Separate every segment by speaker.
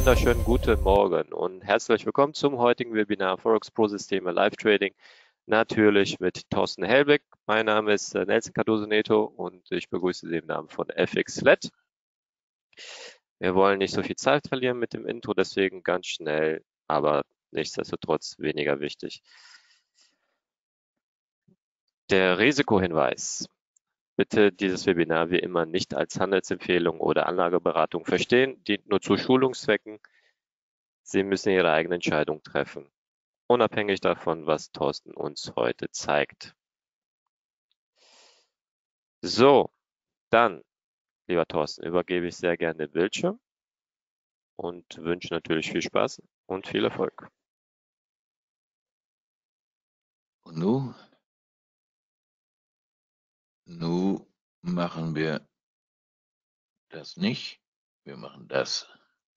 Speaker 1: wunderschönen guten Morgen und herzlich willkommen zum heutigen Webinar Forex Pro Systeme Live Trading. Natürlich mit Thorsten Helbig. Mein Name ist Nelson Cardoso Neto und ich begrüße Sie im Namen von FX Flat. Wir wollen nicht so viel Zeit verlieren mit dem Intro, deswegen ganz schnell, aber nichtsdestotrotz weniger wichtig. Der Risikohinweis. Bitte dieses Webinar wie immer nicht als Handelsempfehlung oder Anlageberatung verstehen, dient nur zu Schulungszwecken. Sie müssen Ihre eigene Entscheidung treffen, unabhängig davon, was Thorsten uns heute zeigt. So, dann, lieber Thorsten, übergebe ich sehr gerne den Bildschirm und wünsche natürlich viel Spaß und viel Erfolg.
Speaker 2: Und nun machen wir das nicht. Wir machen das.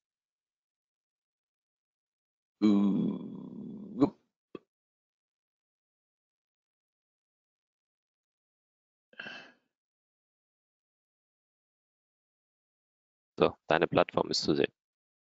Speaker 1: So, deine Plattform ist zu sehen.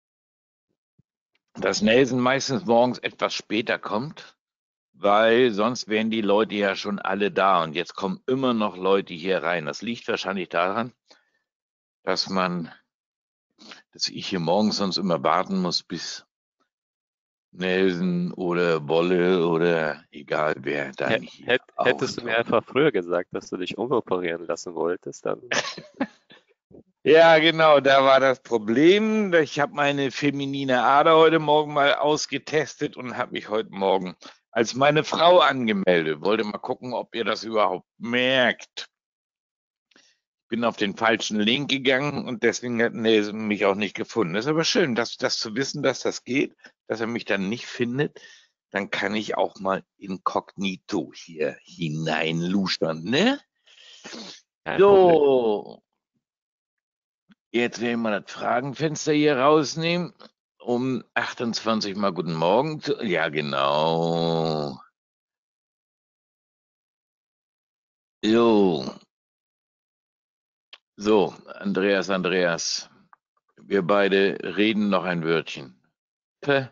Speaker 2: Dass Nelson meistens morgens etwas später kommt, weil sonst wären die Leute ja schon alle da und jetzt kommen immer noch Leute hier rein. Das liegt wahrscheinlich daran, dass ich hier morgens sonst immer warten muss, bis Nelson oder Wolle oder egal wer dann hier
Speaker 1: Hättest du mir
Speaker 2: auftaucht.
Speaker 1: einfach früher gesagt, dass du dich umoperieren lassen wolltest, dann
Speaker 2: Ja, genau, da war das Problem. Ich habe meine feminine Ader heute Morgen mal ausgetestet und habe mich heute Morgen als meine Frau angemeldet. Wollte mal gucken, ob ihr das überhaupt merkt. Bin auf den falschen Link gegangen und deswegen hat Nelson mich auch nicht gefunden. Das ist aber schön, das zu wissen, dass das geht, dass er mich dann nicht findet. Dann kann ich auch mal inkognito hier hineinluschern, ne?
Speaker 1: kein Problem.
Speaker 2: So, jetzt werde ich mal das Fragenfenster hier rausnehmen. Um 28 mal guten Morgen. Ja, genau. Jo. So, Andreas. Wir beide reden noch ein Wörtchen. Päh.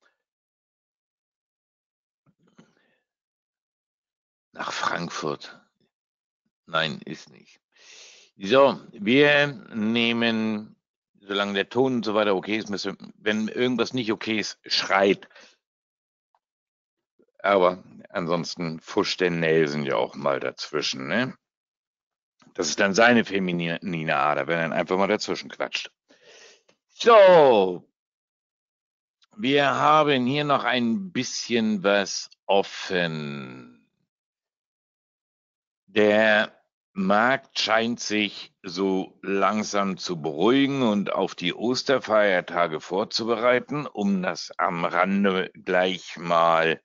Speaker 2: Nach Frankfurt. Nein, ist nicht. So, wir nehmen, solange der Ton und so weiter okay ist, wenn irgendwas nicht okay ist, schreit. Aber ansonsten fuscht der Nelson ja auch mal dazwischen, ne? Das ist dann seine feminine Ader, wenn er dann einfach mal dazwischen quatscht. So, wir haben hier noch ein bisschen was offen. Der Markt scheint sich so langsam zu beruhigen und auf die Osterfeiertage vorzubereiten, um das am Rande gleich mal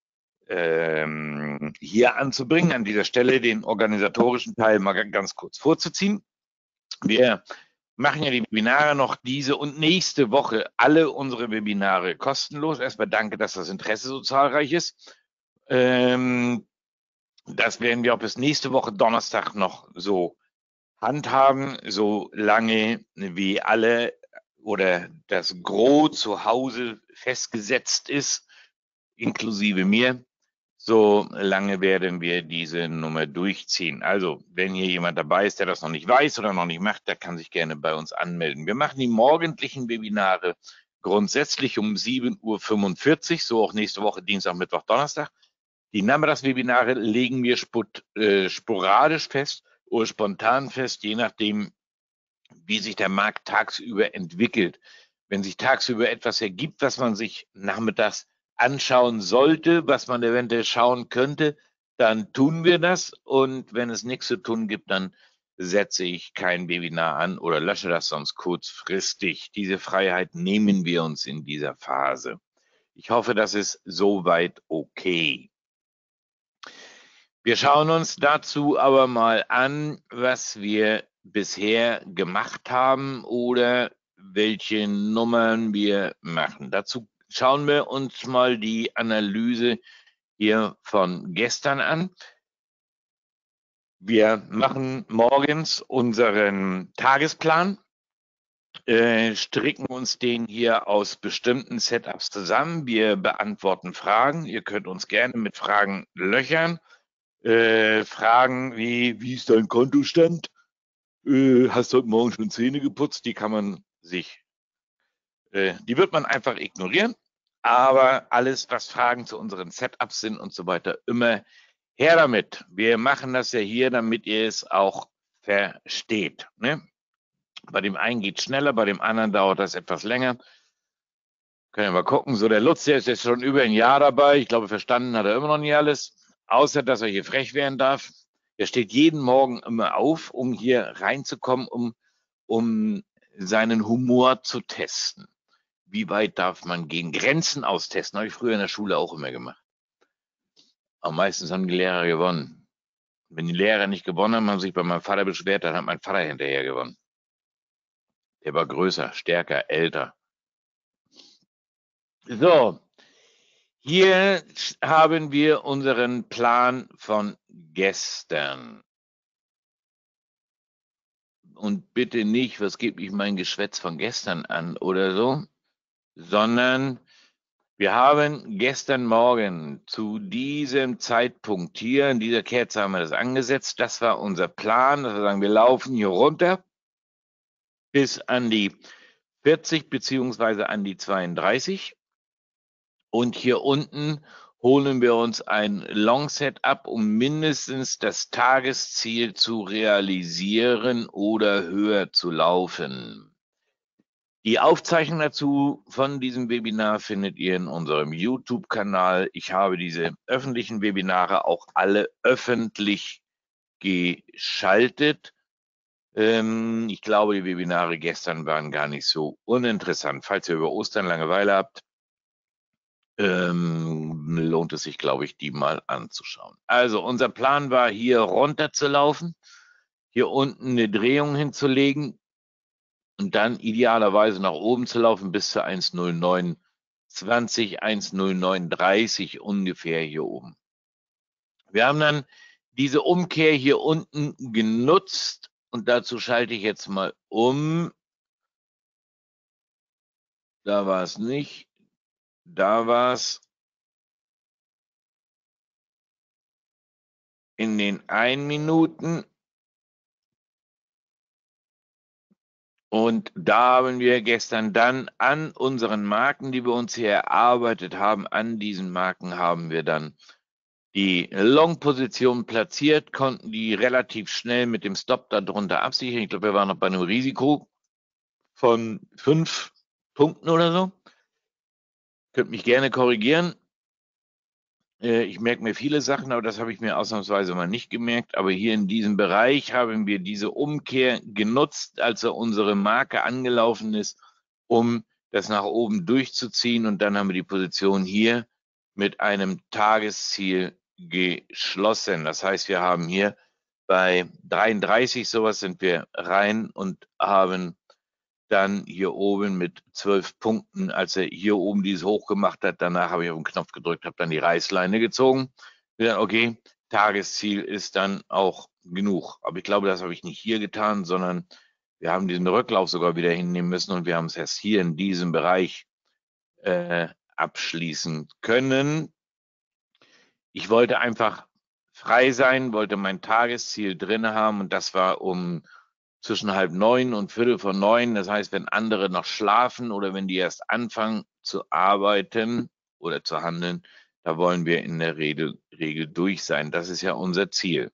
Speaker 2: hier anzubringen, an dieser Stelle den organisatorischen Teil mal ganz kurz vorzuziehen. Wir machen ja die Webinare noch diese und nächste Woche, alle unsere Webinare kostenlos. Erstmal danke, dass das Interesse so zahlreich ist. Das werden wir auch bis nächste Woche Donnerstag noch so handhaben, solange wie alle oder das Gros zu Hause festgesetzt ist, inklusive mir. So lange werden wir diese Nummer durchziehen. Also, wenn hier jemand dabei ist, der das noch nicht weiß oder noch nicht macht, der kann sich gerne bei uns anmelden. Wir machen die morgendlichen Webinare grundsätzlich um 7:45 Uhr, so auch nächste Woche Dienstag, Mittwoch, Donnerstag. Die Nachmittagswebinare legen wir sporadisch fest oder spontan fest, je nachdem, wie sich der Markt tagsüber entwickelt. Wenn sich tagsüber etwas ergibt, was man sich nachmittags anschauen sollte, was man eventuell schauen könnte, dann tun wir das. Und wenn es nichts zu tun gibt, dann setze ich kein Webinar an oder lösche das sonst kurzfristig. Diese Freiheit nehmen wir uns in dieser Phase. Ich hoffe, das ist soweit okay. Wir schauen uns dazu aber mal an, was wir bisher gemacht haben oder welche Nummern wir machen. Dazu schauen wir uns mal die Analyse hier von gestern an. Wir machen morgens unseren Tagesplan stricken uns den hier aus bestimmten Setups zusammen. Wir beantworten Fragen. Ihr könnt uns gerne mit Fragen löchern. Fragen wie ist dein Kontostand? Hast du heute Morgen schon Zähne geputzt? Die kann man die wird man einfach ignorieren. Aber alles, was Fragen zu unseren Setups sind und so weiter, immer her damit. Wir machen das ja hier, damit ihr es auch versteht. Ne? Bei dem einen geht es schneller, bei dem anderen dauert das etwas länger. Können wir mal gucken. So, der Lutz, der ist jetzt schon über ein Jahr dabei. Ich glaube, verstanden hat er immer noch nie alles. Außer, dass er hier frech werden darf. Er steht jeden Morgen immer auf, um hier reinzukommen, um seinen Humor zu testen. Wie weit darf man gehen? Grenzen austesten, habe ich früher in der Schule auch immer gemacht. Aber meistens haben die Lehrer gewonnen. Wenn die Lehrer nicht gewonnen haben, haben sich bei meinem Vater beschwert, dann hat mein Vater hinterher gewonnen. Der war größer, stärker, älter. So, hier haben wir unseren Plan von gestern. Und bitte nicht, was geht mich mein Geschwätz von gestern an oder so, sondern wir haben gestern Morgen zu diesem Zeitpunkt hier, in dieser Kerze haben wir das angesetzt. Das war unser Plan, dass wir sagen, wir laufen hier runter bis an die 40 beziehungsweise an die 32. Und hier unten holen wir uns ein Longset ab, um mindestens das Tagesziel zu realisieren oder höher zu laufen. Die Aufzeichnung dazu von diesem Webinar findet ihr in unserem YouTube-Kanal. Ich habe diese öffentlichen Webinare auch alle öffentlich geschaltet. Ich glaube, die Webinare gestern waren gar nicht so uninteressant. Falls ihr über Ostern Langeweile habt, lohnt es sich, glaube ich, die mal anzuschauen. Also unser Plan war, hier runter zu laufen, hier unten eine Drehung hinzulegen und dann idealerweise nach oben zu laufen bis zu 1,0920, 1,0930 ungefähr hier oben. Wir haben dann diese Umkehr hier unten genutzt und dazu schalte ich jetzt mal um. Da war es nicht. Da war es in den 1 Minuten. Und da haben wir gestern dann an unseren Marken, die wir uns hier erarbeitet haben, an diesen Marken haben wir dann die Long-Position platziert, konnten die relativ schnell mit dem Stop darunter absichern. Ich glaube, wir waren noch bei einem Risiko von 5 Punkten oder so. Könnt mich gerne korrigieren. Ich merke mir viele Sachen, aber das habe ich mir ausnahmsweise mal nicht gemerkt. Aber hier in diesem Bereich haben wir diese Umkehr genutzt, als unsere Marke angelaufen ist, um das nach oben durchzuziehen. Und dann haben wir die Position hier mit einem Tagesziel geschlossen. Das heißt, wir haben hier bei 33 sowas sind wir rein und haben dann hier oben mit 12 Punkten, als er hier oben dieses hoch gemacht hat, danach habe ich auf den Knopf gedrückt, habe dann die Reißleine gezogen. Dann, okay, Tagesziel ist dann auch genug. Aber ich glaube, das habe ich nicht hier getan, sondern wir haben diesen Rücklauf sogar wieder hinnehmen müssen und wir haben es erst hier in diesem Bereich abschließen können. Ich wollte einfach frei sein, wollte mein Tagesziel drin haben und das war um zwischen 8:30 und 8:45. Das heißt, wenn andere noch schlafen oder wenn die erst anfangen zu arbeiten oder zu handeln, da wollen wir in der Regel durch sein. Das ist ja unser Ziel.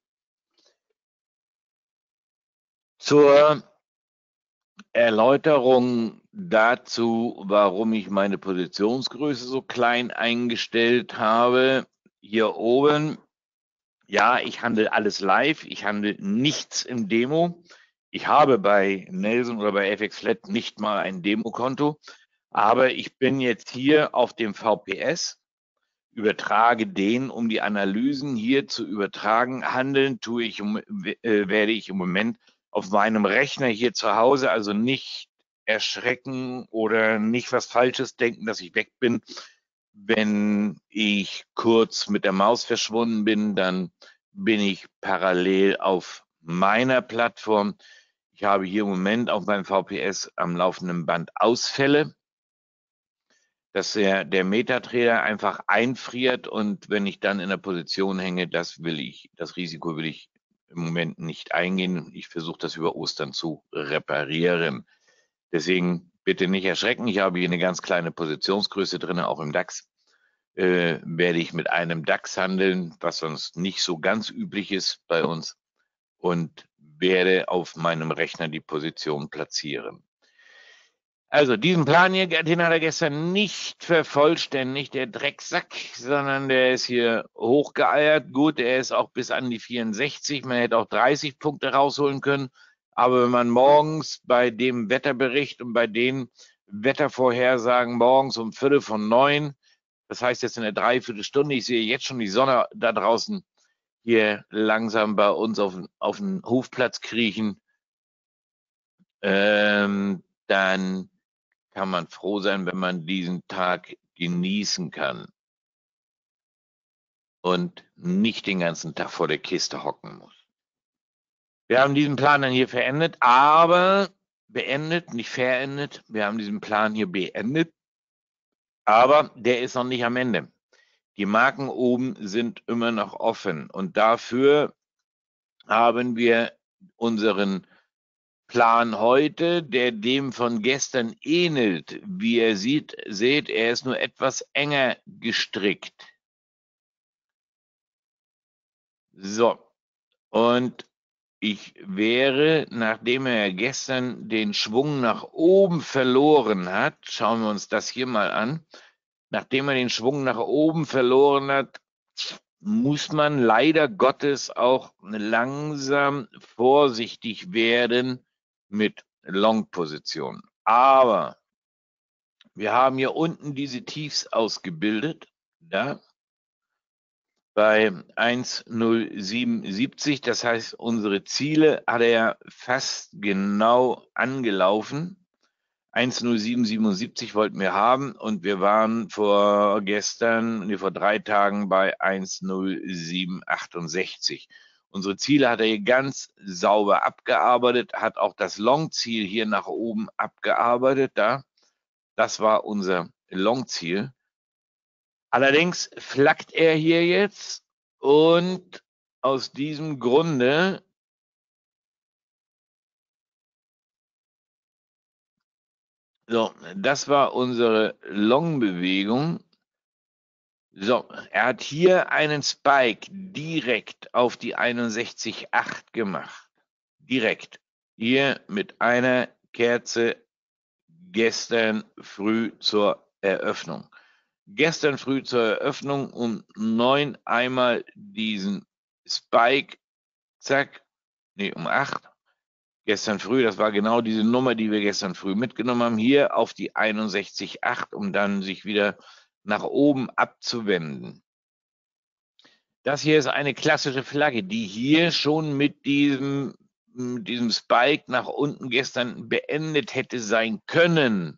Speaker 2: Zur Erläuterung dazu, warum ich meine Positionsgröße so klein eingestellt habe. Hier oben, ja, ich handle alles live, ich handle nichts im Demo. Ich habe bei Nelson oder bei FX Flat nicht mal ein Demokonto, aber ich bin jetzt hier auf dem VPS, übertrage den, um die Analysen hier zu übertragen. Handeln werde ich im Moment auf meinem Rechner hier zu Hause, also nicht erschrecken oder nicht was Falsches denken, dass ich weg bin. Wenn ich kurz mit der Maus verschwunden bin, dann bin ich parallel auf meiner Plattform. Ich habe hier im Moment auf meinem VPS am laufenden Band Ausfälle, dass der Metatrader einfach einfriert und wenn ich dann in der Position hänge, das Risiko will ich im Moment nicht eingehen. Ich versuche das über Ostern zu reparieren. Deswegen bitte nicht erschrecken. Ich habe hier eine ganz kleine Positionsgröße drin, auch im DAX. Werde ich mit einem DAX handeln, was sonst nicht so ganz üblich ist bei uns, und werde auf meinem Rechner die Position platzieren. Also diesen Plan hier, den hat er gestern nicht vervollständigt, der Drecksack, sondern der ist hier hochgeeiert. Gut, er ist auch bis an die 64. Man hätte auch 30 Punkte rausholen können. Aber wenn man morgens bei dem Wetterbericht und bei den Wettervorhersagen morgens um 8:45, das heißt jetzt in der Dreiviertelstunde, ich sehe jetzt schon die Sonne da draußen hier langsam bei uns auf den Hofplatz kriechen, dann kann man froh sein, wenn man diesen Tag genießen kann und nicht den ganzen Tag vor der Kiste hocken muss. Wir haben diesen Plan dann hier verendet, nicht verendet. Wir haben diesen Plan hier beendet, aber der ist noch nicht am Ende. Die Marken oben sind immer noch offen und dafür haben wir unseren Plan heute, der dem von gestern ähnelt. Wie ihr seht, er ist nur etwas enger gestrickt. So, und ich wäre, nachdem er gestern den Schwung nach oben verloren hat, schauen wir uns das hier mal an, nachdem er den Schwung nach oben verloren hat, muss man leider Gottes auch langsam vorsichtig werden mit Long-Positionen. Aber wir haben hier unten diese Tiefs ausgebildet, da bei 1,0770. Das heißt, unsere Ziele hat er fast genau angelaufen. 1,0777 wollten wir haben und wir waren vor 3 Tagen bei 1,0768. Unsere Ziele hat er hier ganz sauber abgearbeitet, hat auch das Long-Ziel hier nach oben abgearbeitet. Das war unser Long-Ziel. Allerdings flackt er hier jetzt und aus diesem Grunde so, das war unsere Long-Bewegung. So, er hat hier einen Spike direkt auf die 61,8 gemacht. Direkt. Hier mit einer Kerze gestern früh zur Eröffnung. Gestern früh zur Eröffnung um 9 einmal diesen Spike, zack, um 8. Gestern früh, das war genau diese Nummer, die wir gestern früh mitgenommen haben, hier auf die 61,8, um dann sich wieder nach oben abzuwenden. Das hier ist eine klassische Flagge, die hier schon mit diesem Spike nach unten gestern beendet hätte sein können.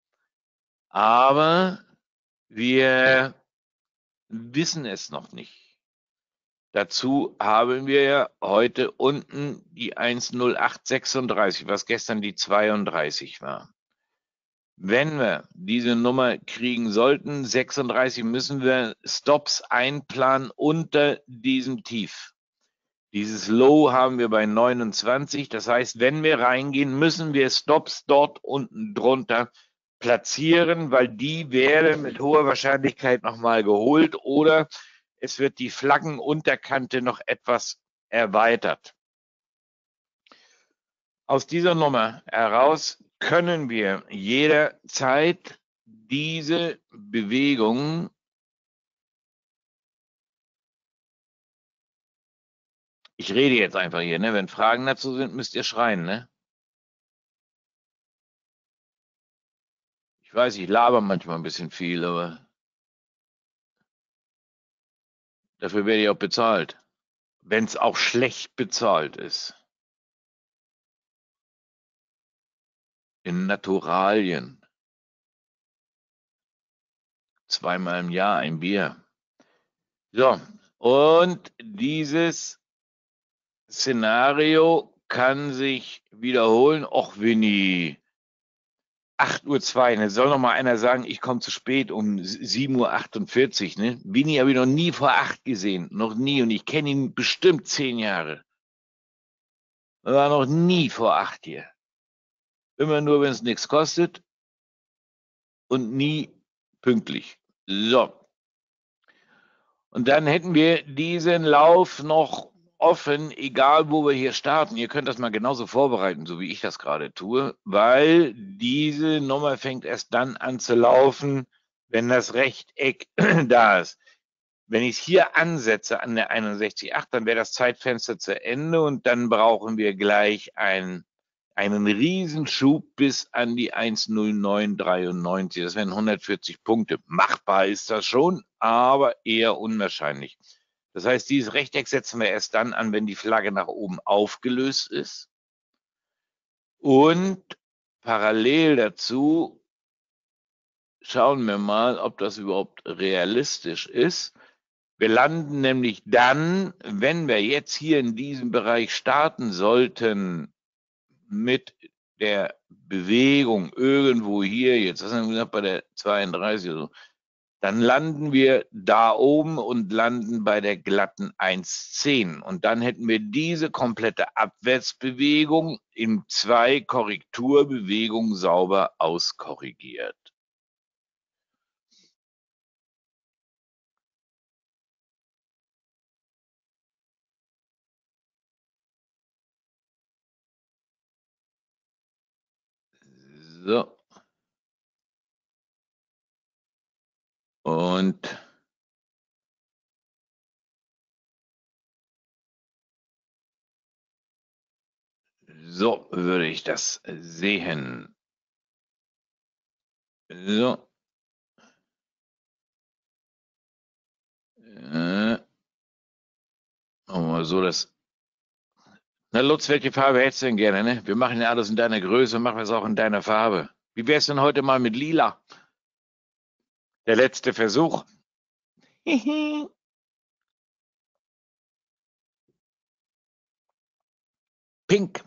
Speaker 2: Aber wir wissen es noch nicht. Dazu haben wir ja heute unten die 1,0836, was gestern die 32 war. Wenn wir diese Nummer kriegen sollten, 36, müssen wir Stops einplanen unter diesem Tief. Dieses Low haben wir bei 29. Das heißt, wenn wir reingehen, müssen wir Stops dort unten drunter platzieren, weil die werden mit hoher Wahrscheinlichkeit nochmal geholt oder es wird die Flaggenunterkante noch etwas erweitert. Aus dieser Nummer heraus können wir jederzeit diese Bewegung ich rede jetzt einfach hier, ne? Wenn Fragen dazu sind, müsst ihr schreien, ne? Ich weiß, ich laber manchmal ein bisschen viel, aber dafür werde ich auch bezahlt. Wenn es auch schlecht bezahlt ist. In Naturalien. 2-mal im Jahr ein Bier. So, und dieses Szenario kann sich wiederholen. Och, Winnie. 8:02 Uhr. Jetzt soll noch mal einer sagen, ich komme zu spät um 7:48 Uhr. Ne? Winnie habe ich noch nie vor 8 gesehen. Noch nie. Und ich kenne ihn bestimmt 10 Jahre. Er war noch nie vor 8 hier. Immer nur, wenn es nichts kostet. Und nie pünktlich. So. Und dann hätten wir diesen Lauf noch offen, egal wo wir hier starten. Ihr könnt das mal genauso vorbereiten, so wie ich das gerade tue, weil diese Nummer fängt erst dann an zu laufen, wenn das Rechteck da ist. Wenn ich es hier ansetze an der 61,8, dann wäre das Zeitfenster zu Ende und dann brauchen wir gleich einen Riesenschub bis an die 1:09,93. Das wären 140 Punkte. Machbar ist das schon, aber eher unwahrscheinlich. Das heißt, dieses Rechteck setzen wir erst dann an, wenn die Flagge nach oben aufgelöst ist. Und parallel dazu schauen wir mal, ob das überhaupt realistisch ist. Wir landen nämlich dann, wenn wir jetzt hier in diesem Bereich starten sollten, mit der Bewegung irgendwo hier, jetzt was haben wir gesagt, bei der 32 oder so, dann landen wir da oben und landen bei der glatten 1,10. Und dann hätten wir diese komplette Abwärtsbewegung in 2 Korrekturbewegungen sauber auskorrigiert. So. Und so würde ich das sehen. So. Machen wir so, dass. Na Lutz, welche Farbe hättest du denn gerne, ne? Wir machen ja alles in deiner Größe, machen wir es auch in deiner Farbe. Wie wär's denn heute mal mit Lila? Der letzte Versuch. Pink.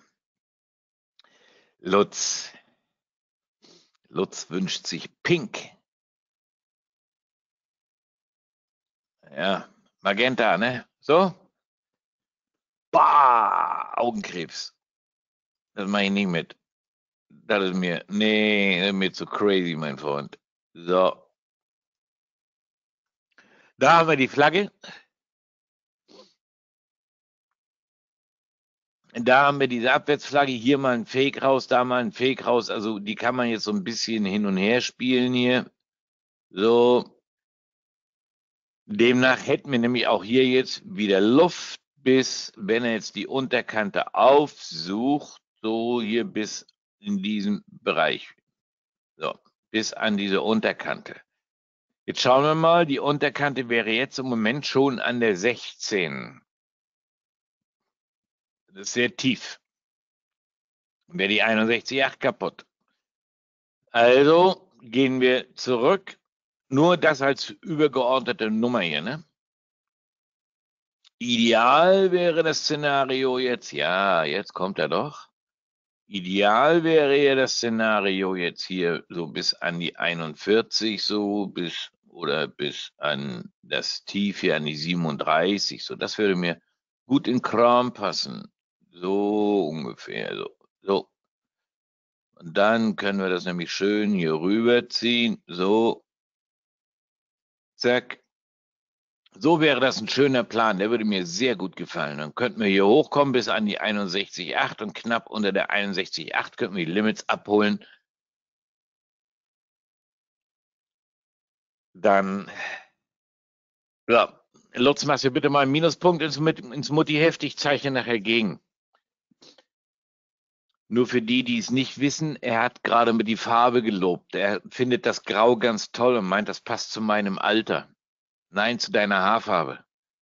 Speaker 2: Lutz wünscht sich Pink. Ja, Magenta, ne? So? Bah, Augenkrebs. Das mache ich nicht mit. Das ist mir, nee, das ist mir zu crazy, mein Freund. So. Da haben wir die Flagge. Da haben wir diese Abwärtsflagge, hier mal ein Fake raus, da mal ein Fake raus. Also die kann man jetzt so ein bisschen hin und her spielen hier. So. Demnach hätten wir nämlich auch hier jetzt wieder Luft, bis, wenn er jetzt die Unterkante aufsucht, so hier bis in diesem Bereich. So, bis an diese Unterkante. Jetzt schauen wir mal, die Unterkante wäre jetzt im Moment schon an der 16. Das ist sehr tief. Wäre die 61,8 kaputt. Also gehen wir zurück. Nur das als übergeordnete Nummer hier, ne? Ideal wäre das Szenario jetzt, ja, jetzt kommt er doch. Ideal wäre ja das Szenario jetzt hier so bis an die 41, so bis an das Tief hier an die 37, so das würde mir gut in Kram passen. So ungefähr, so. Und dann können wir das nämlich schön hier rüberziehen, so. Zack. So wäre das ein schöner Plan, der würde mir sehr gut gefallen. Dann könnten wir hier hochkommen bis an die 61,8 und knapp unter der 61,8 könnten wir die Limits abholen. Dann, ja, Lutz, machst du bitte mal einen Minuspunkt ins Mutti-Heft, ich zeichne nachher gegen. Nur für die, die es nicht wissen, er hat gerade mit die Farbe gelobt. Er findet das Grau ganz toll und meint, das passt zu meinem Alter. Nein, zu deiner Haarfarbe.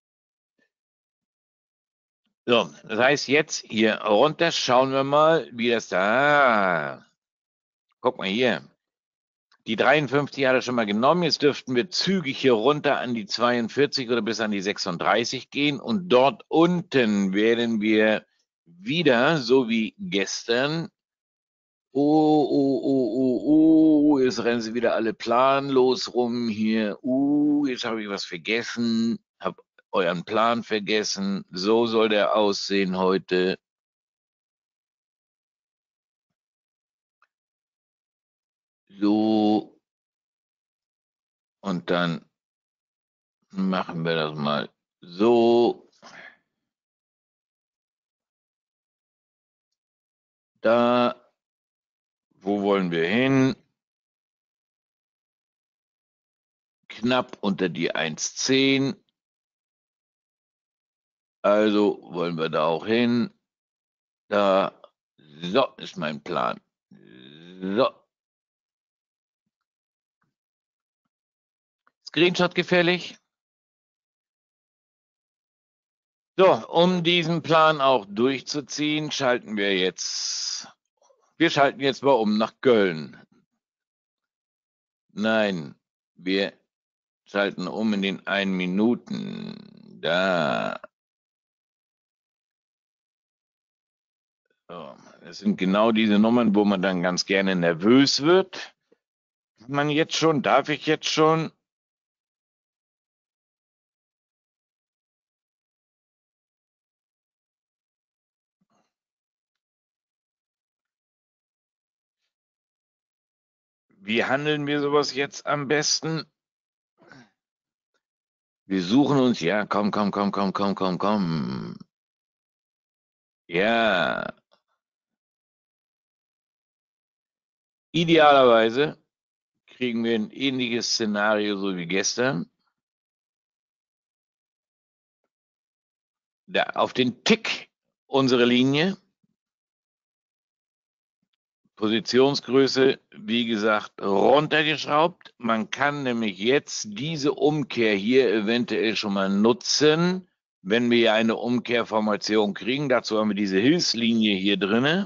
Speaker 2: So, das heißt jetzt hier runter, schauen wir mal, wie das da. Guck mal hier. Die 53 hat er schon mal genommen. Jetzt dürften wir zügig hier runter an die 42 oder bis an die 36 gehen. Und dort unten werden wir wieder, so wie gestern, jetzt rennen sie wieder alle planlos rum hier. Jetzt habe ich was vergessen, habe euren Plan vergessen. So soll der aussehen heute. So. Und dann machen wir das mal so. Da. Wo wollen wir hin? Knapp unter die 1,10. Also wollen wir da auch hin. Da. So ist mein Plan. So. Screenshot gefällig. So, um diesen Plan auch durchzuziehen, schalten wir jetzt mal um nach Köln. Nein, wir schalten um in den 1 Minuten. Da. So, das sind genau diese Nummern, wo man dann ganz gerne nervös wird. Kann man jetzt schon? Darf ich jetzt schon? Wie handeln wir sowas jetzt am besten? Wir suchen uns, ja, komm. Ja. Idealerweise kriegen wir ein ähnliches Szenario so wie gestern. Da auf den Tick unsere Linie. Positionsgröße, wie gesagt, runtergeschraubt. Man kann nämlich jetzt diese Umkehr hier eventuell schon mal nutzen, wenn wir eine Umkehrformation kriegen. Dazu haben wir diese Hilfslinie hier drinne.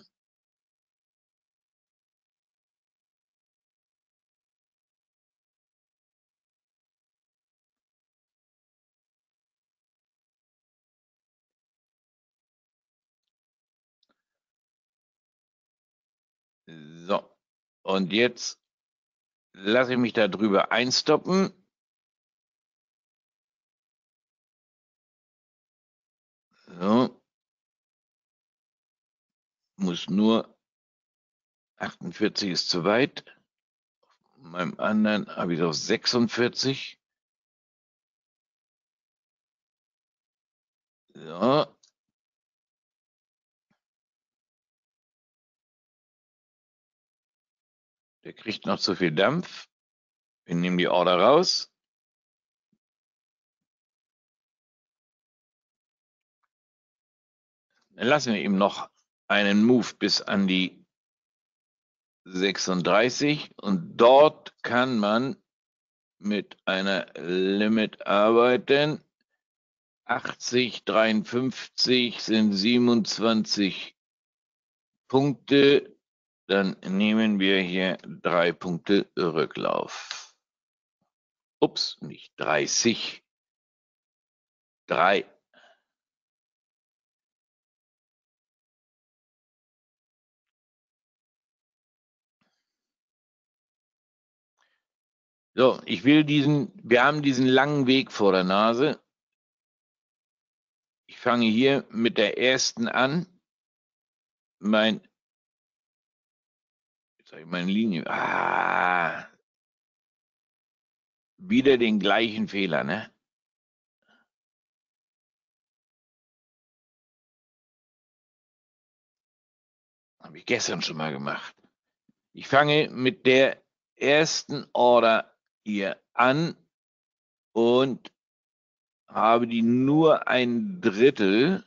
Speaker 2: So, und jetzt lasse ich mich da drüber einstoppen. So. Muss nur 48 ist zu weit. Auf meinem anderen habe ich es auf 46. So. Der kriegt noch zu viel Dampf. Wir nehmen die Order raus. Dann lassen wir ihm noch einen Move bis an die 36 und dort kann man mit einer Limit arbeiten. 80, 53 sind 27 Punkte. Dann nehmen wir hier 3 Punkte Rücklauf. Ups, nicht 30. 3. So, wir haben diesen langen Weg vor der Nase. Ich fange hier mit der ersten an. Jetzt habe ich meine Linie. Wieder den gleichen Fehler, ne? Habe ich gestern schon mal gemacht. Ich fange mit der ersten Order hier an und habe die nur ein Drittel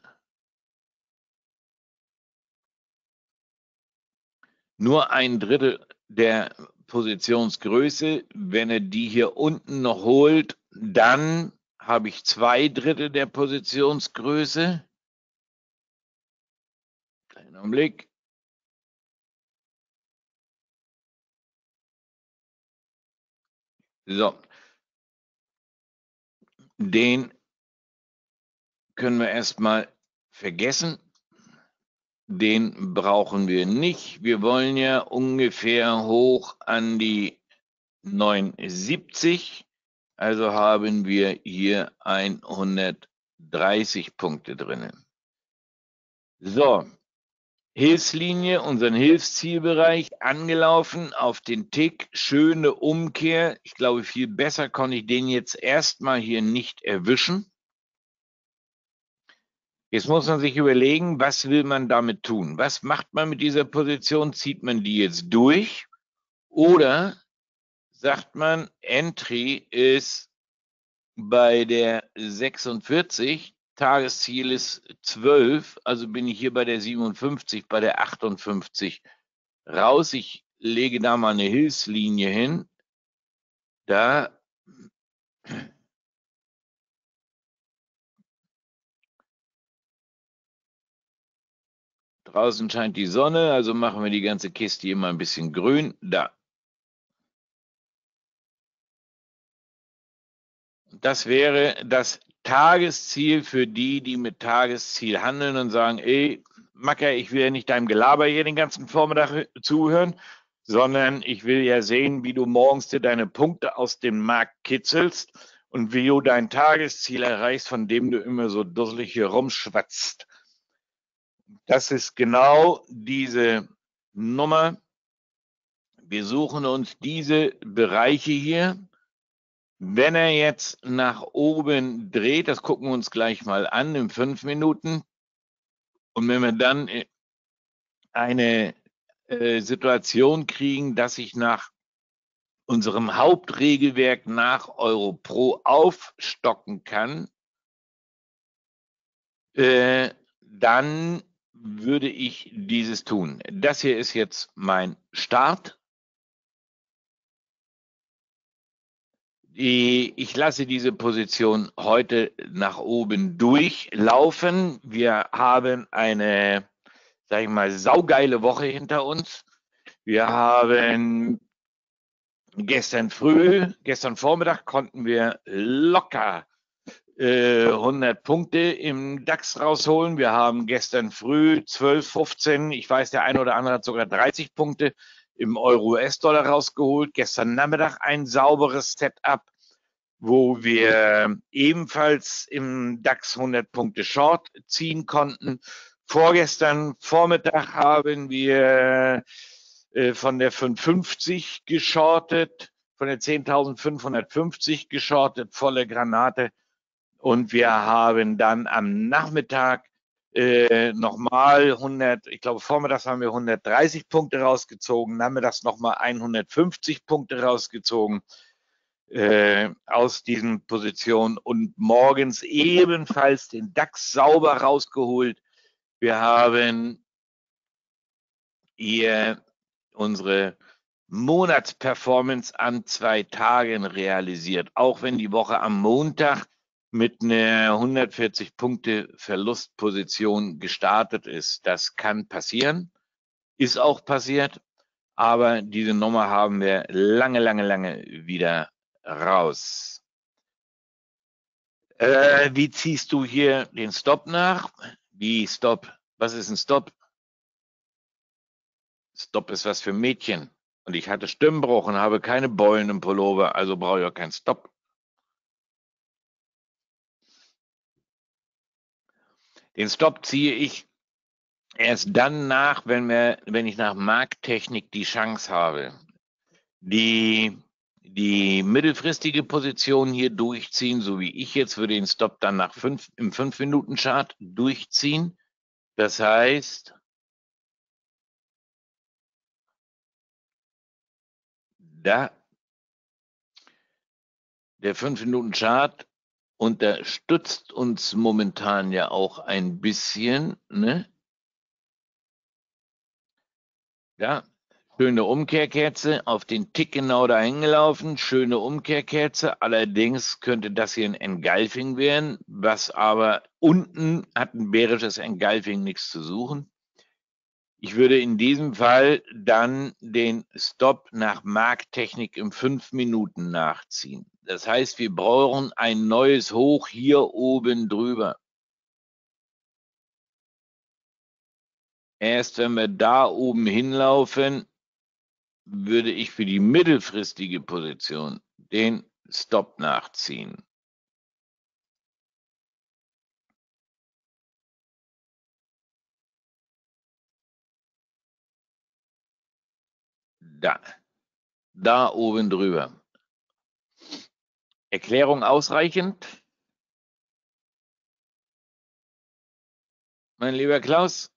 Speaker 2: der Positionsgröße. Wenn er die hier unten noch holt, dann habe ich 2/3 der Positionsgröße. Kleinen Augenblick. So. Den können wir erstmal vergessen. den brauchen wir nicht. Wir wollen ja ungefähr hoch an die 79. Also haben wir hier 130 Punkte drinnen. So, Hilfslinie, unseren Hilfszielbereich angelaufen, auf den Tick, schöne Umkehr. Ich glaube, viel besser konnte ich den jetzt erstmal hier nicht erwischen. Jetzt muss man sich überlegen, was will man damit tun? Was macht man mit dieser Position? Zieht man die jetzt durch? Oder sagt man, Entry ist bei der 46, Tagesziel ist 12, also bin ich hier bei der 57, bei der 58 raus. Ich lege da mal eine Hilfslinie hin. Da draußen scheint die Sonne, also machen wir die ganze Kiste hier mal ein bisschen grün. Da. Das wäre das Tagesziel für die, die mit Tagesziel handeln und sagen, ey, Macker, ich will ja nicht deinem Gelaber hier den ganzen Vormittag zuhören, sondern ich will ja sehen, wie du morgens dir deine Punkte aus dem Markt kitzelst und wie du dein Tagesziel erreichst, von dem du immer so dusselig hier rumschwatzt. Das ist genau diese Nummer. Wir suchen uns diese Bereiche hier. Wenn er jetzt nach oben dreht, das gucken wir uns gleich mal an in 5 Minuten. Und wenn wir dann eine Situation kriegen, dass ich nach unserem Hauptregelwerk nach EuroPro aufstocken kann, dann würde ich dieses tun. Das hier ist jetzt mein Start. Ich lasse diese Position heute nach oben durchlaufen. Wir haben eine, sag ich mal, saugeile Woche hinter uns. Wir haben gestern Vormittag konnten wir locker 100 Punkte im DAX rausholen. Wir haben gestern früh 12, 15, ich weiß, der eine oder andere hat sogar 30 Punkte im Euro-US-Dollar rausgeholt. Gestern Nachmittag ein sauberes Setup, wo wir ebenfalls im DAX 100 Punkte Short ziehen konnten. Vorgestern Vormittag haben wir von der 550 geschortet, von der 10.550 geschortet, volle Granate. Und wir haben dann am Nachmittag nochmal 100, ich glaube vormittags haben wir 130 Punkte rausgezogen, nachmittags nochmal 150 Punkte rausgezogen aus diesen Positionen und morgens ebenfalls den DAX sauber rausgeholt. Wir haben hier unsere Monatsperformance an 2 Tagen realisiert, auch wenn die Woche am Montag mit einer 140 Punkte Verlustposition gestartet ist. Das kann passieren, ist auch passiert, aber diese Nummer haben wir lange wieder raus. Wie ziehst du hier den Stop nach? Wie Stop? Was ist ein Stop? Stop ist was für Mädchen. Und ich hatte Stimmbruch und habe keine Beulen im Pullover, also brauche ich auch keinen Stop. Den Stop ziehe ich erst dann nach, wenn ich nach Markttechnik die Chance habe, die mittelfristige Position hier durchziehen, so wie ich jetzt würde den Stop dann im 5-Minuten-Chart durchziehen. Das heißt, da der 5-Minuten-Chart unterstützt uns momentan ja auch ein bisschen, ne? Ja, schöne Umkehrkerze, auf den Tick genau dahin gelaufen, schöne Umkehrkerze. Allerdings könnte das hier ein Engulfing werden, was aber unten hat ein bärisches Engulfing nichts zu suchen. Ich würde in diesem Fall dann den Stop nach Markttechnik im 5 Minuten nachziehen. Das heißt, wir brauchen ein neues Hoch hier oben drüber. Erst wenn wir da oben hinlaufen, würde ich für die mittelfristige Position den Stop nachziehen. Da oben drüber. Erklärung ausreichend? Mein lieber Klaus?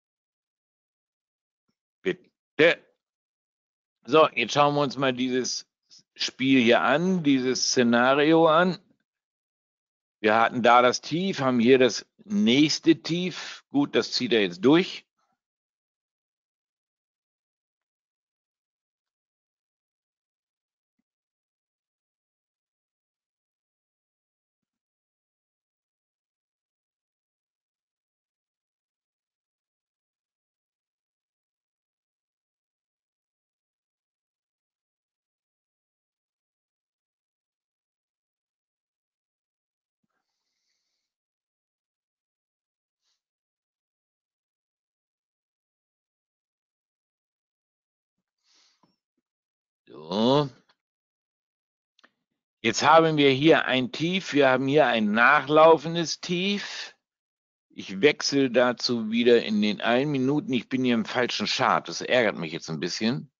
Speaker 2: Bitte. So, jetzt schauen wir uns mal dieses Spiel hier an, dieses Szenario an. Wir hatten da das Tief, haben hier das nächste Tief. Gut, das zieht er jetzt durch. So. Jetzt haben wir hier ein Tief, wir haben hier ein nachlaufendes Tief. Ich wechsle dazu wieder in den 1 Minuten. Ich bin hier im falschen Chart. Das ärgert mich jetzt ein bisschen.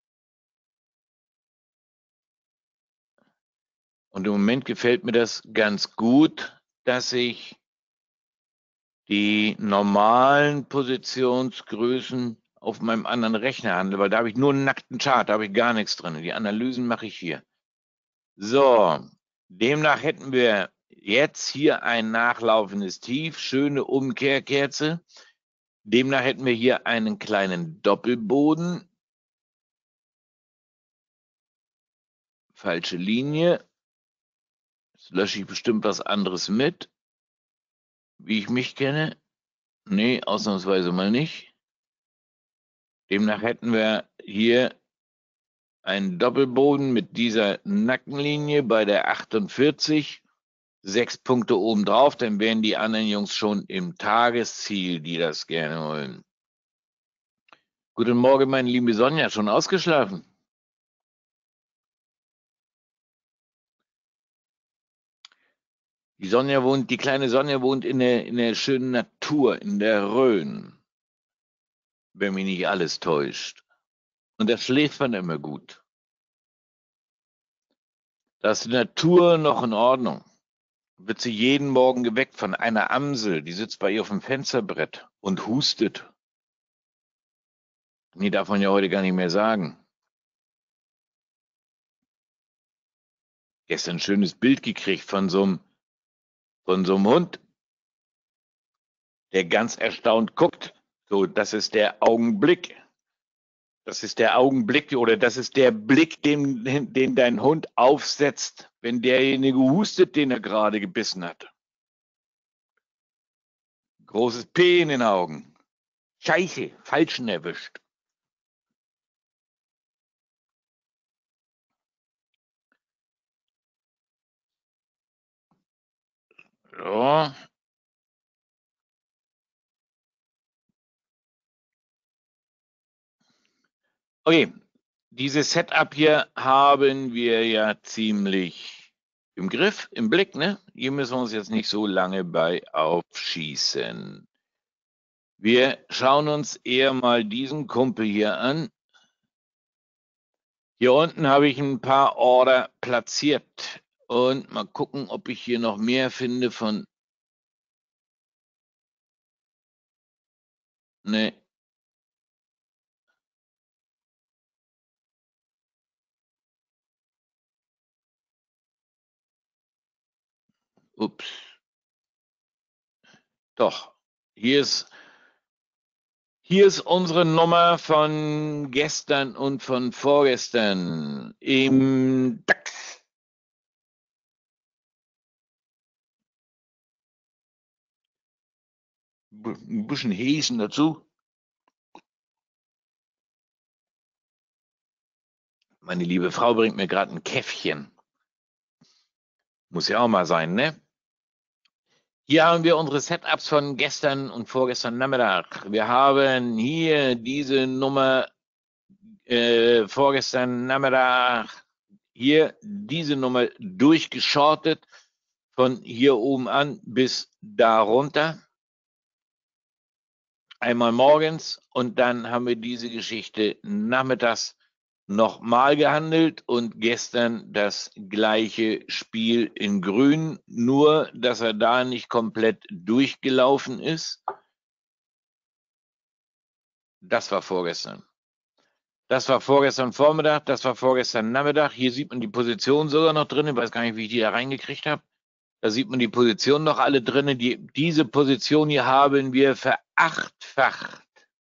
Speaker 2: Und im Moment gefällt mir das ganz gut, dass ich die normalen Positionsgrößen auf meinem anderen Rechner handle, weil da habe ich nur einen nackten Chart, da habe ich gar nichts drin. Die Analysen mache ich hier. So, demnach hätten wir jetzt hier ein nachlaufendes Tief, schöne Umkehrkerze. Demnach hätten wir hier einen kleinen Doppelboden. Falsche Linie. Jetzt lösche ich bestimmt was anderes mit, wie ich mich kenne. Nee, ausnahmsweise mal nicht. Demnach hätten wir hier einen Doppelboden mit dieser Nackenlinie bei der 48. 6 Punkte oben drauf, dann wären die anderen Jungs schon im Tagesziel, die das gerne wollen. Guten Morgen, meine liebe Sonja, schon ausgeschlafen? Die kleine Sonja wohnt in der schönen Natur, in der Rhön, wenn mich nicht alles täuscht. Und da schläft man immer gut. Da ist die Natur noch in Ordnung. Wird sie jeden Morgen geweckt von einer Amsel, die sitzt bei ihr auf dem Fensterbrett und hustet. Nee, darf man ja heute gar nicht mehr sagen. Gestern ein schönes Bild gekriegt von so einem Hund, der ganz erstaunt guckt. So, das ist der Augenblick. Das ist der Augenblick oder das ist der Blick, den dein Hund aufsetzt, wenn derjenige hustet, den er gerade gebissen hat. Großes P in den Augen. Scheiße, Falschen erwischt. Ja. Okay, dieses Setup hier haben wir ja ziemlich im Griff, im Blick, ne? Hier müssen wir uns jetzt nicht so lange bei aufschießen. Wir schauen uns eher mal diesen Kumpel hier an. Hier unten habe ich ein paar Order platziert und mal gucken, ob ich hier noch mehr finde von. Ne. Ups. Doch. Hier ist unsere Nummer von gestern und von vorgestern im DAX. Ein bisschen Häschen dazu. Meine liebe Frau bringt mir gerade ein Käffchen. Muss ja auch mal sein, ne? Hier haben wir unsere Setups von gestern und vorgestern Nachmittag. Wir haben hier diese Nummer vorgestern Nachmittag, hier diese Nummer durchgeschortet, von hier oben an bis da runter. Einmal morgens und dann haben wir diese Geschichte nachmittags nochmal gehandelt und gestern das gleiche Spiel in Grün, nur dass er da nicht komplett durchgelaufen ist. Das war vorgestern. Das war vorgestern Vormittag, das war vorgestern Nachmittag. Hier sieht man die Position sogar noch drin. Ich weiß gar nicht, wie ich die da reingekriegt habe. Da sieht man die Position noch alle drin. Diese Position hier haben wir verachtfacht.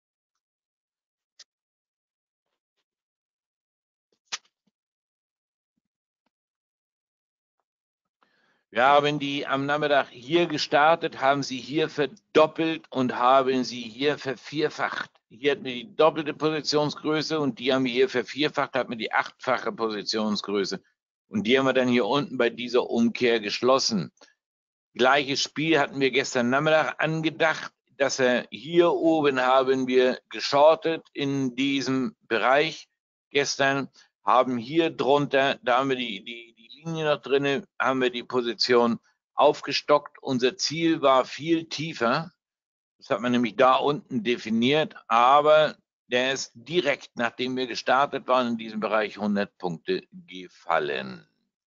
Speaker 2: Wir haben die am Nachmittag hier gestartet, haben sie hier verdoppelt und haben sie hier vervierfacht. Hier hatten wir die doppelte Positionsgröße und die haben wir hier vervierfacht, hatten wir die achtfache Positionsgröße. Und die haben wir dann hier unten bei dieser Umkehr geschlossen. Gleiches Spiel hatten wir gestern Nachmittag angedacht, dass hier oben haben wir geschortet in diesem Bereich. Gestern haben hier drunter, da haben wir die Linie noch drin, haben wir die Position aufgestockt. Unser Ziel war viel tiefer. Das hat man nämlich da unten definiert, aber der ist direkt, nachdem wir gestartet waren, in diesem Bereich 100 Punkte gefallen.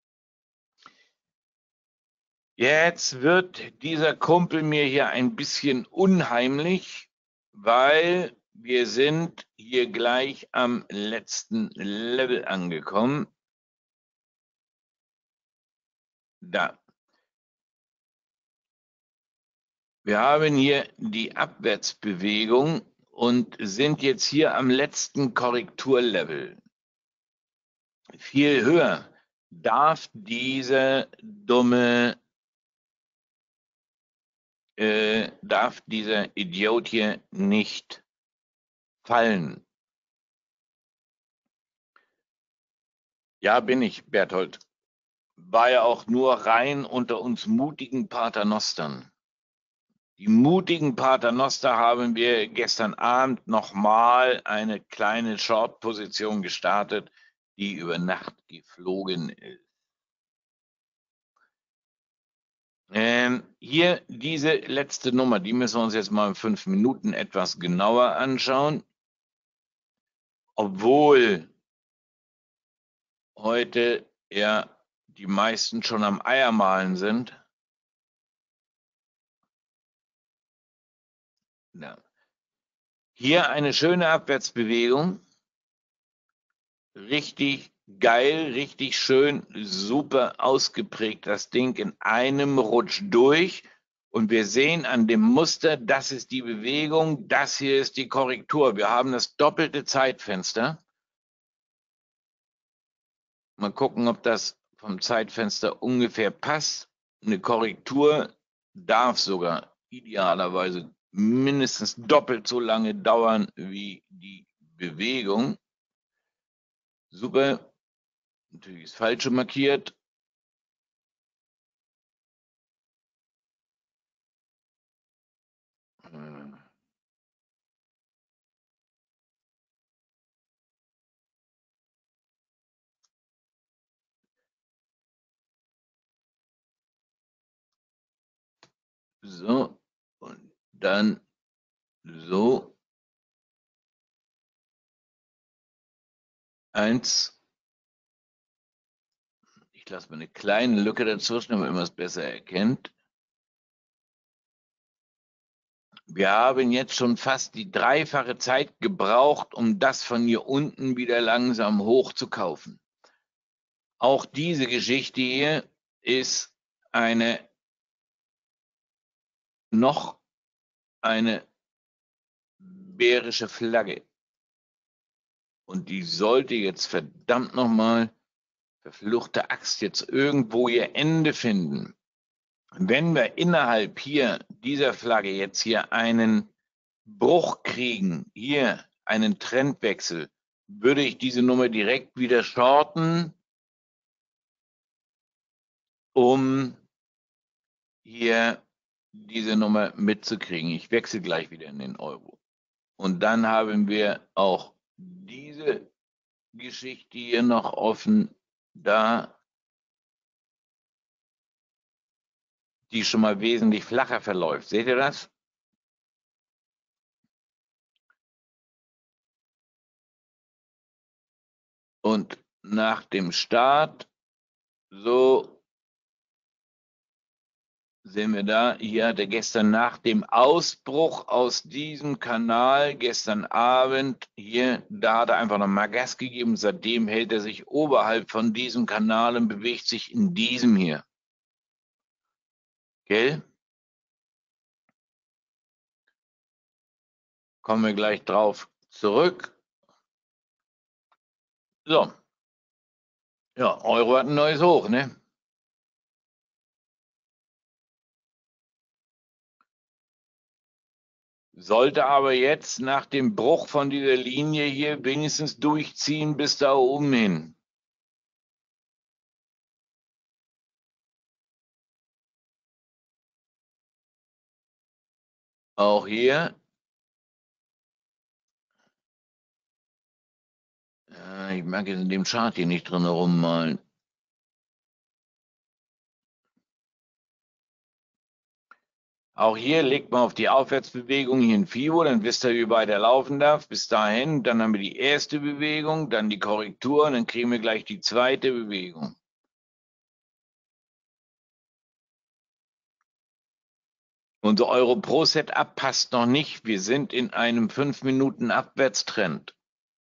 Speaker 2: Jetzt wird dieser Kumpel mir hier ein bisschen unheimlich, weil wir sind hier gleich am letzten Level angekommen. Da. Wir haben hier die Abwärtsbewegung und sind jetzt hier am letzten Korrekturlevel. Viel höher darf dieser Idiot hier nicht fallen. Ja, bin ich, Berthold. War ja auch nur rein unter uns mutigen Paternostern. Die mutigen Paternoster haben wir gestern Abend nochmal eine kleine Short-Position gestartet, die über Nacht geflogen ist. Hier diese letzte Nummer, die müssen wir uns jetzt mal in 5 Minuten etwas genauer anschauen. Obwohl heute ja die meisten schon am Eiermahlen sind. Ja. Hier eine schöne Abwärtsbewegung. Richtig geil, richtig schön, super ausgeprägt das Ding in einem Rutsch durch. Und wir sehen an dem Muster, das ist die Bewegung, das hier ist die Korrektur. Wir haben das doppelte Zeitfenster. Mal gucken, ob das vom Zeitfenster ungefähr passt. Eine Korrektur darf sogar idealerweise mindestens doppelt so lange dauern wie die Bewegung. Super. Natürlich ist Falsche markiert. So, und dann so. 1. Ich lasse mal eine kleine Lücke dazwischen, damit man es besser erkennt. Wir haben jetzt schon fast die 3-fache Zeit gebraucht, um das von hier unten wieder langsam hochzukaufen. Auch diese Geschichte hier ist noch eine bärische Flagge. Und die sollte jetzt verdammt nochmal, verfluchte Axt, jetzt irgendwo ihr Ende finden. Wenn wir innerhalb hier dieser Flagge jetzt hier einen Bruch kriegen, hier einen Trendwechsel, würde ich diese Nummer direkt wieder shorten, um hier diese Nummer mitzukriegen. Ich wechsle gleich wieder in den Euro. Und dann haben wir auch diese Geschichte hier noch offen, da die schon mal wesentlich flacher verläuft. Seht ihr das? Und nach dem Start, so sehen wir da, hier hat er gestern nach dem Ausbruch aus diesem Kanal, gestern Abend, hier, da hat er einfach nochmal Gas gegeben. Seitdem hält er sich oberhalb von diesem Kanal und bewegt sich in diesem hier. Gell? Kommen wir gleich drauf zurück. So. Ja, Euro hat ein neues Hoch, ne? Sollte aber jetzt nach dem Bruch von dieser Linie hier wenigstens durchziehen bis da oben hin. Auch hier. Ich mag jetzt in dem Chart hier nicht drin rummalen. Auch hier legt man auf die Aufwärtsbewegung hier ein FIBO, dann wisst ihr, wie weit er laufen darf. Bis dahin, dann haben wir die erste Bewegung, dann die Korrektur und dann kriegen wir gleich die zweite Bewegung. Unser Euro Pro Setup passt noch nicht. Wir sind in einem 5 Minuten Abwärtstrend.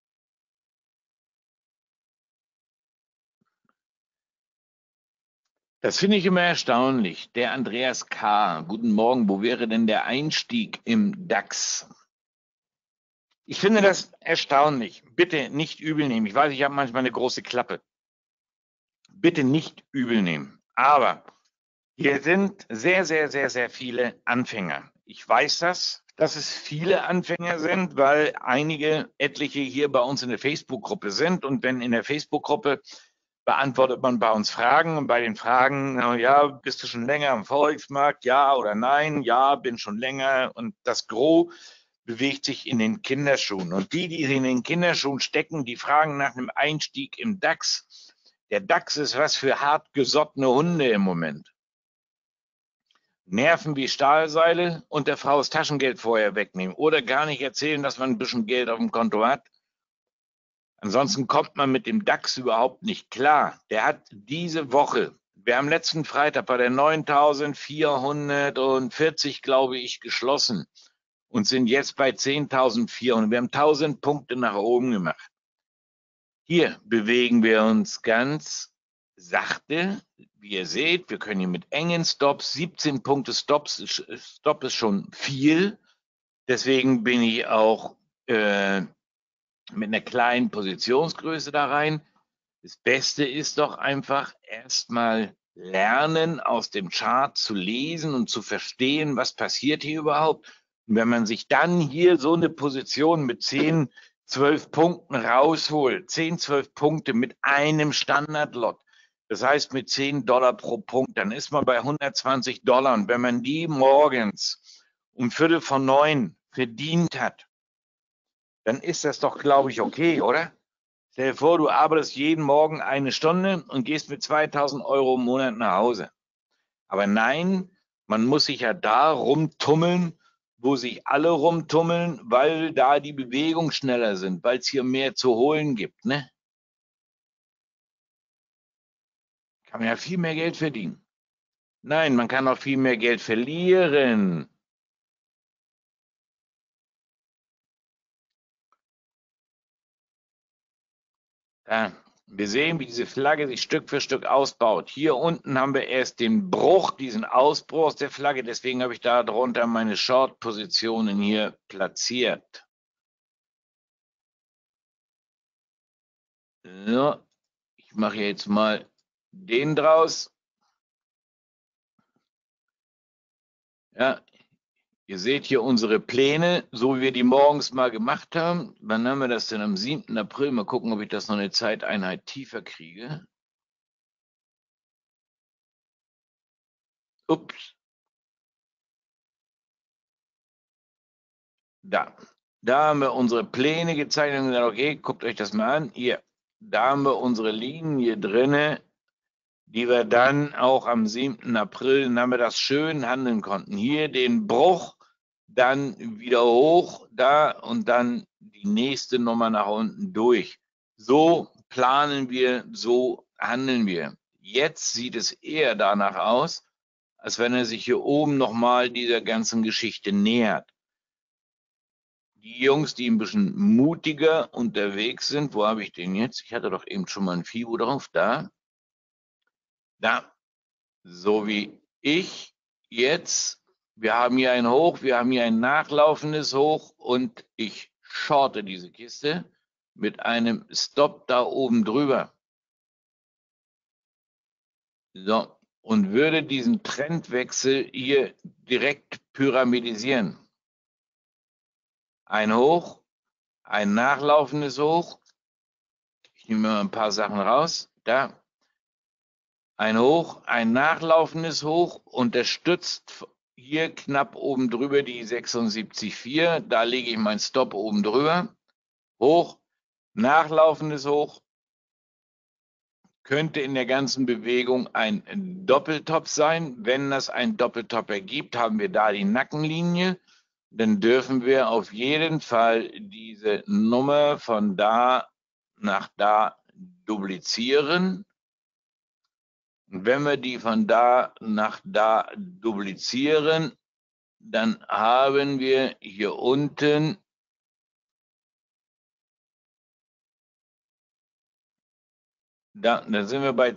Speaker 2: Das finde ich immer erstaunlich. Der Andreas K. Guten Morgen. Wo wäre denn der Einstieg im DAX? Ich finde das erstaunlich. Bitte nicht übel nehmen. Ich weiß, ich habe manchmal eine große Klappe. Bitte nicht übel nehmen. Aber hier sind sehr, sehr, sehr, sehr viele Anfänger. Ich weiß das, dass es viele Anfänger sind, weil etliche hier bei uns in der Facebook-Gruppe sind. Und wenn in der Facebook-Gruppe beantwortet man bei uns Fragen und bei den Fragen, ja, bist du schon länger am Forex-Markt? Ja oder nein? Ja, bin schon länger. Und das Gros bewegt sich in den Kinderschuhen. Und die in den Kinderschuhen stecken, die fragen nach einem Einstieg im DAX. Der DAX ist was für hartgesottene Hunde im Moment. Nerven wie Stahlseile und der Frau das Taschengeld vorher wegnehmen oder gar nicht erzählen, dass man ein bisschen Geld auf dem Konto hat. Ansonsten kommt man mit dem DAX überhaupt nicht klar. Der hat diese Woche, wir haben letzten Freitag bei der 9.440, glaube ich, geschlossen und sind jetzt bei 10.400. Wir haben 1.000 Punkte nach oben gemacht. Hier bewegen wir uns ganz sachte. Wie ihr seht, wir können hier mit engen Stops, 17 Punkte Stop ist schon viel. Deswegen bin ich auch mit einer kleinen Positionsgröße da rein. Das Beste ist doch einfach erstmal lernen, aus dem Chart zu lesen und zu verstehen, was passiert hier überhaupt. Und wenn man sich dann hier so eine Position mit 10, 12 Punkten rausholt, 10, 12 Punkte mit einem Standardlot, das heißt mit $10 pro Punkt, dann ist man bei $120. Und wenn man die morgens um 8:45 verdient hat, dann ist das doch, glaube ich, okay, oder? Stell dir vor, du arbeitest jeden Morgen eine Stunde und gehst mit 2.000 Euro im Monat nach Hause. Aber nein, man muss sich ja da rumtummeln, wo sich alle rumtummeln, weil da die Bewegungen schneller sind, weil es hier mehr zu holen gibt, ne? Kann man ja viel mehr Geld verdienen. Nein, man kann auch viel mehr Geld verlieren. Ja, wir sehen, wie diese Flagge sich Stück für Stück ausbaut. Hier unten haben wir erst den Bruch, diesen Ausbruch aus der Flagge. Deswegen habe ich da drunter meine Short-Positionen hier platziert. So, ich mache jetzt mal den draus. Ja, ihr seht hier unsere Pläne, so wie wir die morgens mal gemacht haben. Wann haben wir das denn? Am 7. April. Mal gucken, ob ich das noch eine Zeiteinheit tiefer kriege. Ups. Da haben wir unsere Pläne gezeichnet und gesagt, okay, guckt euch das mal an. Hier, da haben wir unsere Linie drinne, die wir dann auch am 7. April, dann haben wir das schön handeln konnten. Hier den Bruch, dann wieder hoch, da und dann die nächste Nummer nach unten durch. So planen wir, so handeln wir. Jetzt sieht es eher danach aus, als wenn er sich hier oben nochmal dieser ganzen Geschichte nähert. Die Jungs, die ein bisschen mutiger unterwegs sind, wo habe ich den jetzt? Ich hatte doch eben schon mal ein Fibo drauf, da. Da, so wie ich jetzt. Wir haben hier ein Hoch, wir haben hier ein nachlaufendes Hoch und ich shorte diese Kiste mit einem Stop da oben drüber. So, und würde diesen Trendwechsel hier direkt pyramidisieren. Ein Hoch, ein nachlaufendes Hoch. Ich nehme mal ein paar Sachen raus. Da, ein Hoch, ein nachlaufendes Hoch, unterstützt hier knapp oben drüber die 76,4. Da lege ich meinen Stop oben drüber. Hoch, nachlaufendes Hoch. Könnte in der ganzen Bewegung ein Doppeltop sein. Wenn das ein Doppeltop ergibt, haben wir da die Nackenlinie. Dann dürfen wir auf jeden Fall diese Nummer von da nach da duplizieren. Und wenn wir die von da nach da duplizieren, dann haben wir hier unten da sind wir bei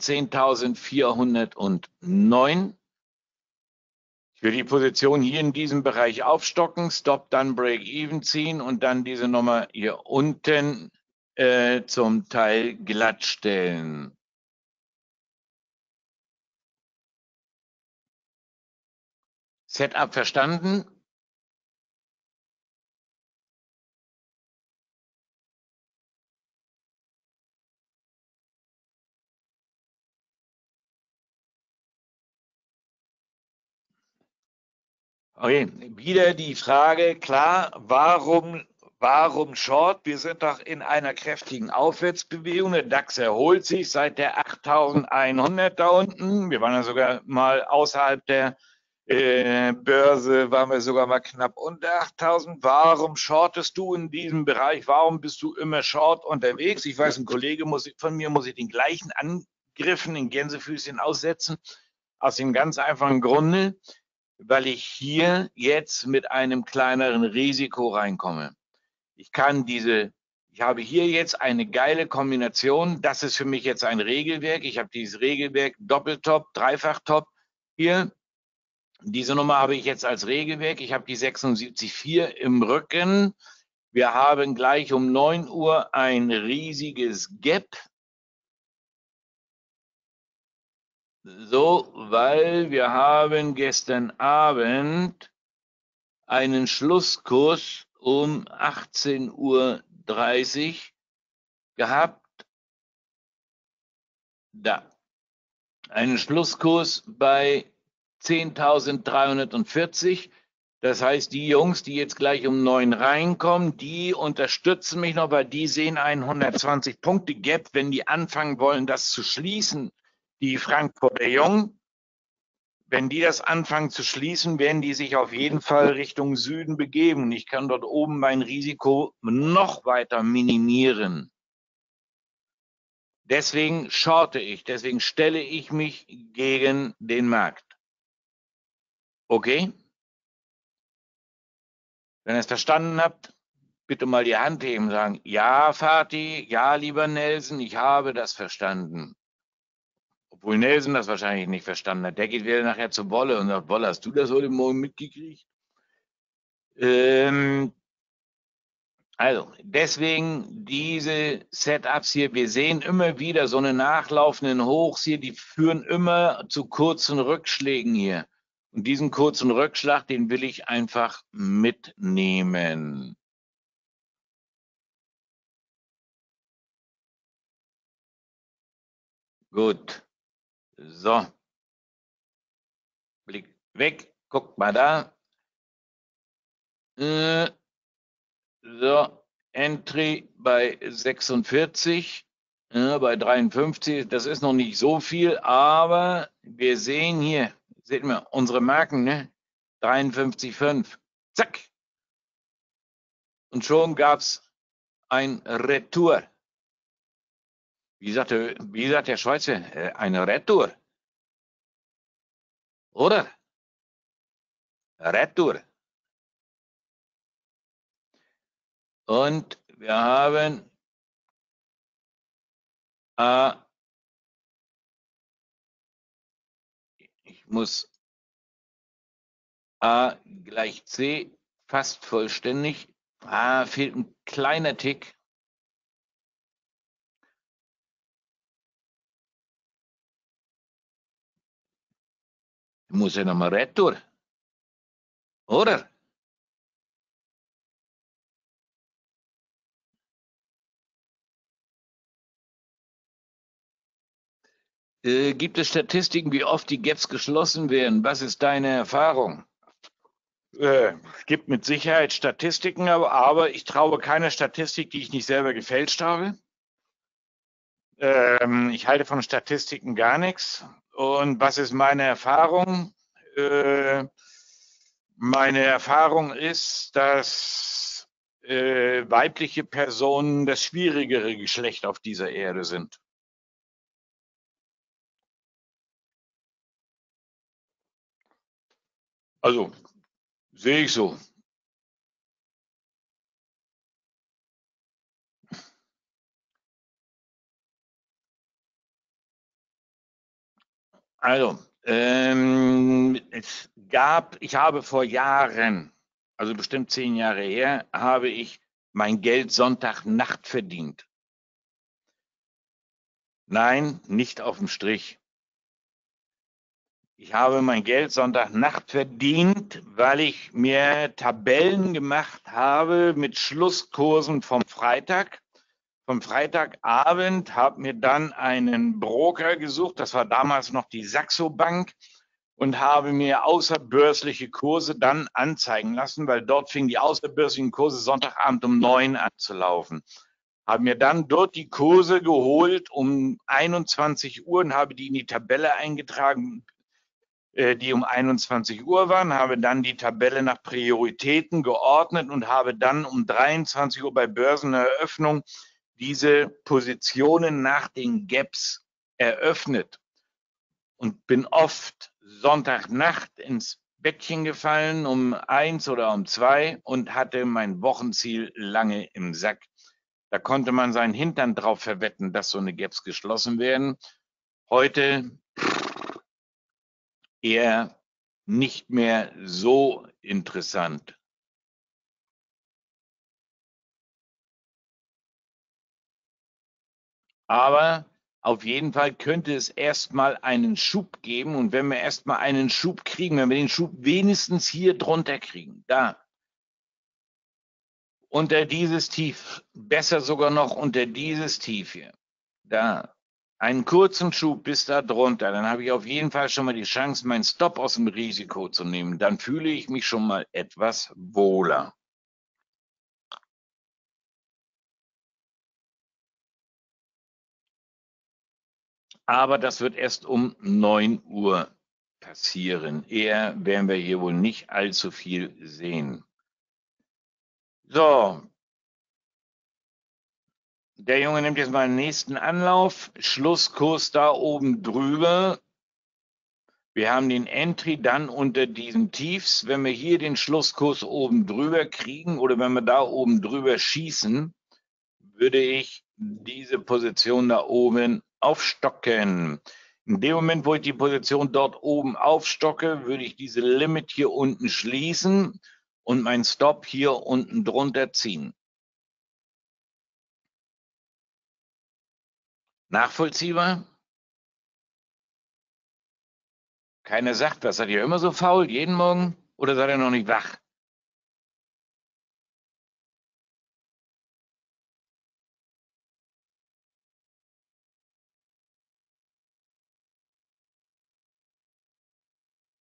Speaker 2: 10.409. Ich will die Position hier in diesem Bereich aufstocken, Stop, dann Break-Even ziehen und dann diese Nummer hier unten zum Teil glatt stellen. Setup verstanden? Okay, wieder die Frage, klar, warum Short? Wir sind doch in einer kräftigen Aufwärtsbewegung. Der DAX erholt sich seit der 8.100 da unten. Wir waren ja sogar mal außerhalb der Börse, waren wir sogar mal knapp unter 8.000. Warum shortest du in diesem Bereich? Warum bist du immer short unterwegs? Ich weiß, ein Kollege von mir muss ich den gleichen Angriffen in Gänsefüßchen aussetzen. Aus dem ganz einfachen Grunde, weil ich hier jetzt mit einem kleineren Risiko reinkomme. Ich habe hier jetzt eine geile Kombination. Das ist für mich jetzt ein Regelwerk. Ich habe dieses Regelwerk Doppeltop, Dreifachtop hier. Diese Nummer habe ich jetzt als Regelwerk. Ich habe die 76,4 im Rücken. Wir haben gleich um 9 Uhr ein riesiges Gap. So, weil wir haben gestern Abend einen Schlusskurs um 18.30 Uhr gehabt. Da. Einen Schlusskurs bei 10.340. Das heißt, die Jungs, die jetzt gleich um 9 reinkommen, die unterstützen mich noch, weil die sehen einen 120-Punkte-Gap, wenn die anfangen wollen, das zu schließen, die Frankfurter Jungen. Wenn die das anfangen zu schließen, werden die sich auf jeden Fall Richtung Süden begeben. Und ich kann dort oben mein Risiko noch weiter minimieren. Deswegen shorte ich, deswegen stelle ich mich gegen den Markt. Okay? Wenn ihr es verstanden habt, bitte mal die Hand heben und sagen, ja, Fatih, ja, lieber Nelson, ich habe das verstanden. Obwohl Nelson das wahrscheinlich nicht verstanden hat. Der geht wieder nachher zu Wolle und sagt, Wolle, hast du das heute Morgen mitgekriegt? Also, deswegen diese Setups hier, wir sehen immer wieder so eine nachlaufenden Hochs hier, die führen immer zu kurzen Rückschlägen hier. Und diesen kurzen Rückschlag, den will ich einfach mitnehmen. Gut. So. Blick weg. Guckt mal da. So, Entry bei 46, bei 53, das ist noch nicht so viel, aber wir sehen hier, seht ihr unsere Marken, ne? 53,5. Zack. Und schon gab es ein Retour. Wie sagt der Schweizer? Eine Retour. Oder? Retour. Und wir haben ich muss A gleich C fast vollständig. Fehlt ein kleiner Tick. Ich muss ja nochmal Retour. Oder? Gibt es Statistiken, wie oft die Gaps geschlossen werden? Was ist deine Erfahrung? Es gibt mit Sicherheit Statistiken, aber ich traue keiner Statistik, die ich nicht selber gefälscht habe. Ich halte von Statistiken gar nichts. Und was ist meine Erfahrung? Meine Erfahrung ist, dass weibliche Personen das schwierigere Geschlecht auf dieser Erde sind. Also, sehe ich so. Also, ich habe vor Jahren, also bestimmt 10 Jahre her, habe ich mein Geld Sonntagnacht verdient. Nein, nicht auf dem Strich. Ich habe mein Geld Sonntagnacht verdient, weil ich mir Tabellen gemacht habe mit Schlusskursen vom Freitag. Vom Freitagabend habe mir dann einen Broker gesucht, das war damals noch die Saxo Bank, und habe mir außerbörsliche Kurse dann anzeigen lassen, weil dort fingen die außerbörslichen Kurse Sonntagabend um 9 an zu laufen. Habe mir dann dort die Kurse geholt um 21 Uhr und habe die in die Tabelle eingetragen, die um 21 Uhr waren, habe dann die Tabelle nach Prioritäten geordnet und habe dann um 23 Uhr bei Börseneröffnung diese Positionen nach den Gaps eröffnet und bin oft Sonntagnacht ins Bettchen gefallen um 1 oder um 2 und hatte mein Wochenziel lange im Sack. Da konnte man seinen Hintern drauf verwetten, dass so eine Gaps geschlossen werden. Heute eher nicht mehr so interessant. Aber auf jeden Fall könnte es erstmal einen Schub geben. Und wenn wir erstmal einen Schub kriegen, wenn wir den Schub wenigstens hier drunter kriegen, da, unter dieses Tief, besser sogar noch unter dieses Tief hier, da, einen kurzen Schub bis da drunter, dann habe ich auf jeden Fall schon mal die Chance, meinen Stop aus dem Risiko zu nehmen. Dann fühle ich mich schon mal etwas wohler. Aber das wird erst um 9 Uhr passieren. Eher werden wir hier wohl nicht allzu viel sehen. So, der Junge nimmt jetzt mal den nächsten Anlauf. Schlusskurs da oben drüber. Wir haben den Entry dann unter diesen Tiefs. Wenn wir hier den Schlusskurs oben drüber kriegen oder wenn wir da oben drüber schießen, würde ich diese Position da oben aufstocken. In dem Moment, wo ich die Position dort oben aufstocke, würde ich diese Limit hier unten schließen und meinen Stop hier unten drunter ziehen. Nachvollziehbar? Keiner sagt das. Seid ihr immer so faul, jeden Morgen? Oder seid ihr noch nicht wach?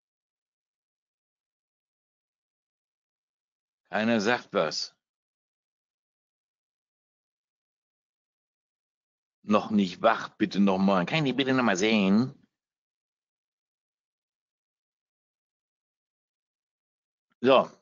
Speaker 2: Keiner sagt was. noch nicht wach. Bitte nochmal. Kann ich die bitte nochmal sehen? So.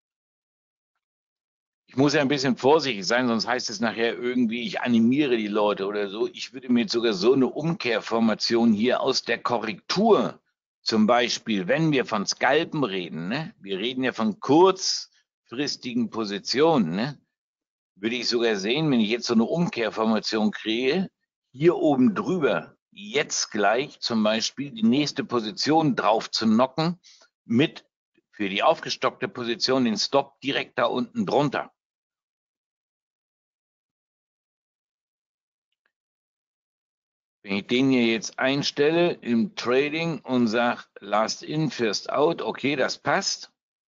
Speaker 2: Ich muss ja ein bisschen vorsichtig sein, sonst heißt es nachher irgendwie, ich animiere die Leute oder so. Ich würde mir jetzt sogar so eine Umkehrformation hier aus der Korrektur, zum Beispiel, wenn wir von Scalpen reden, ne? Wir reden ja von kurzfristigen Positionen, ne? Würde ich sogar sehen, wenn ich jetzt so eine Umkehrformation kriege, hier oben drüber, jetzt gleich zum Beispiel die nächste Position drauf zu knocken, mit für die aufgestockte Position den Stop direkt da unten drunter. Wenn ich den hier jetzt einstelle im Trading und sage Last in, First out, okay, das passt.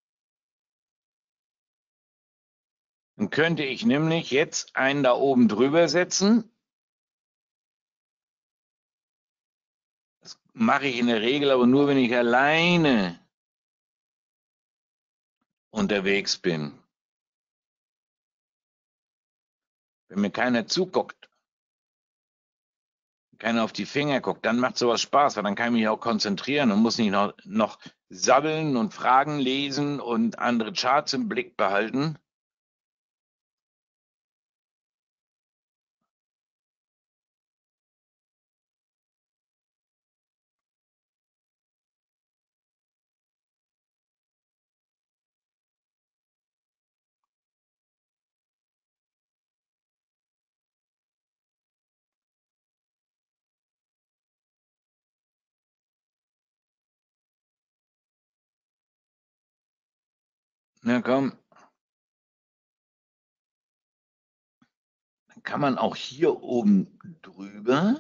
Speaker 2: Dann könnte ich nämlich jetzt einen da oben drüber setzen. Das mache ich in der Regel aber nur, wenn ich alleine unterwegs bin. Wenn mir keiner zuguckt, keiner auf die Finger guckt, dann macht sowas Spaß, weil dann kann ich mich auch konzentrieren und muss nicht noch sabbeln und Fragen lesen und andere Charts im Blick behalten. Na komm, dann kann man auch hier oben drüber.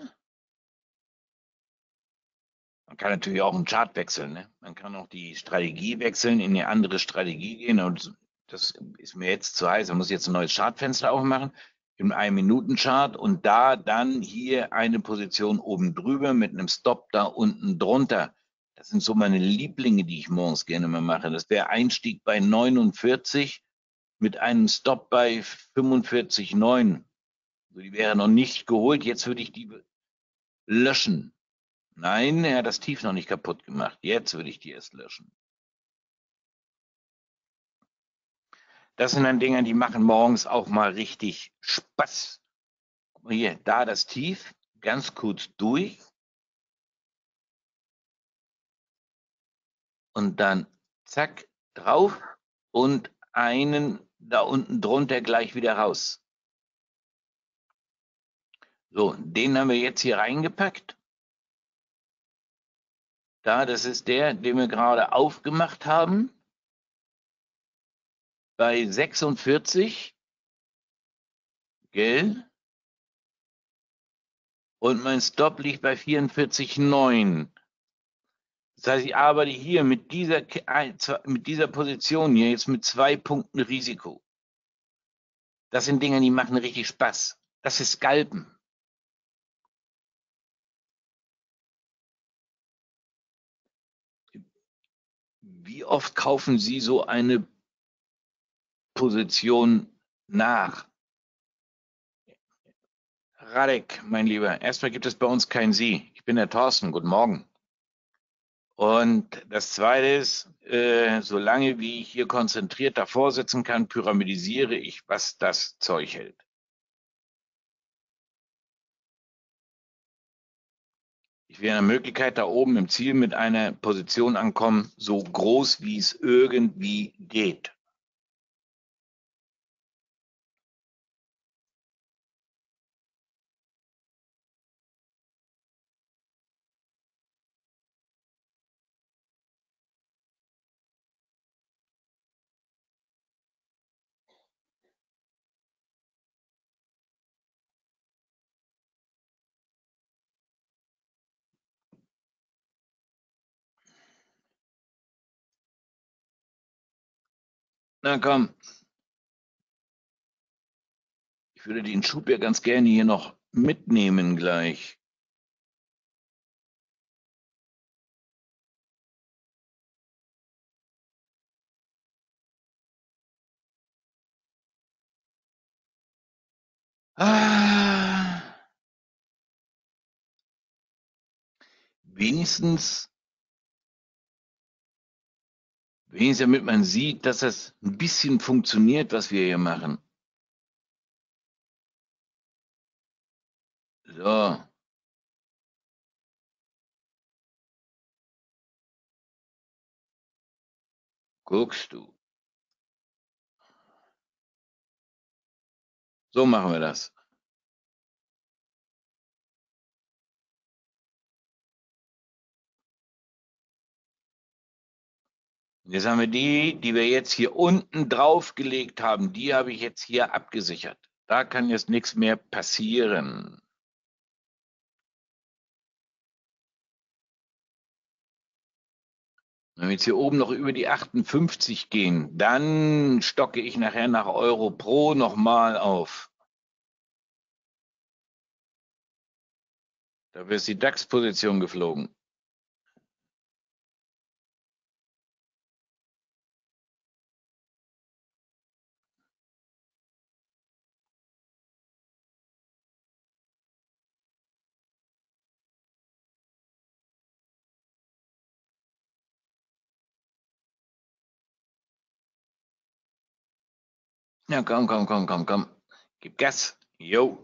Speaker 2: Man kann natürlich auch einen Chart wechseln. Ne? Man kann auch die Strategie wechseln, in eine andere Strategie gehen. Und das ist mir jetzt zu heiß. Da muss ich jetzt ein neues Chartfenster aufmachen im 1-Minuten-Chart und da dann hier eine Position oben drüber mit einem Stop da unten drunter. Das sind so meine Lieblinge, die ich morgens gerne mal mache. Das wäre Einstieg bei 49 mit einem Stop bei 45,9. Also die wäre noch nicht geholt. Jetzt würde ich die löschen. Nein, er hat das Tief noch nicht kaputt gemacht. Jetzt würde ich die erst löschen. Das sind dann Dinger, die machen morgens auch mal richtig Spaß. Guck mal hier, da das Tief, ganz kurz durch. Und dann zack, drauf und einen da unten drunter gleich wieder raus. So, den haben wir jetzt hier reingepackt. Da, das ist der, den wir gerade aufgemacht haben. Bei 46. Gell? Und mein Stop liegt bei 44,9. Das heißt, ich arbeite hier mit dieser Position hier jetzt mit 2 Punkten Risiko. Das sind Dinge, die machen richtig Spaß. Das ist Scalpen. Wie oft kaufen Sie so eine Position nach? Radek, mein Lieber, erstmal gibt es bei uns kein Sie. Ich bin der Thorsten, guten Morgen. Und das Zweite ist, solange wie ich hier konzentriert davor sitzen kann, pyramidisiere ich, was das Zeug hält. Ich will in der Möglichkeit da oben im Ziel mit einer Position ankommen, so groß wie es irgendwie geht. Na komm, ich würde den Schub ja ganz gerne hier noch mitnehmen gleich. Ah, wenigstens damit man sieht, dass das ein bisschen funktioniert, was wir hier machen. So. Guckst du. So machen wir das. Jetzt haben wir die wir jetzt hier unten draufgelegt haben, die habe ich jetzt hier abgesichert. Da kann jetzt nichts mehr passieren. Wenn wir jetzt hier oben noch über die 58 gehen, dann stocke ich nachher nach Euro Pro nochmal auf. Dafür ist die DAX-Position geflogen. Ja, komm. Gib Gas. Jo.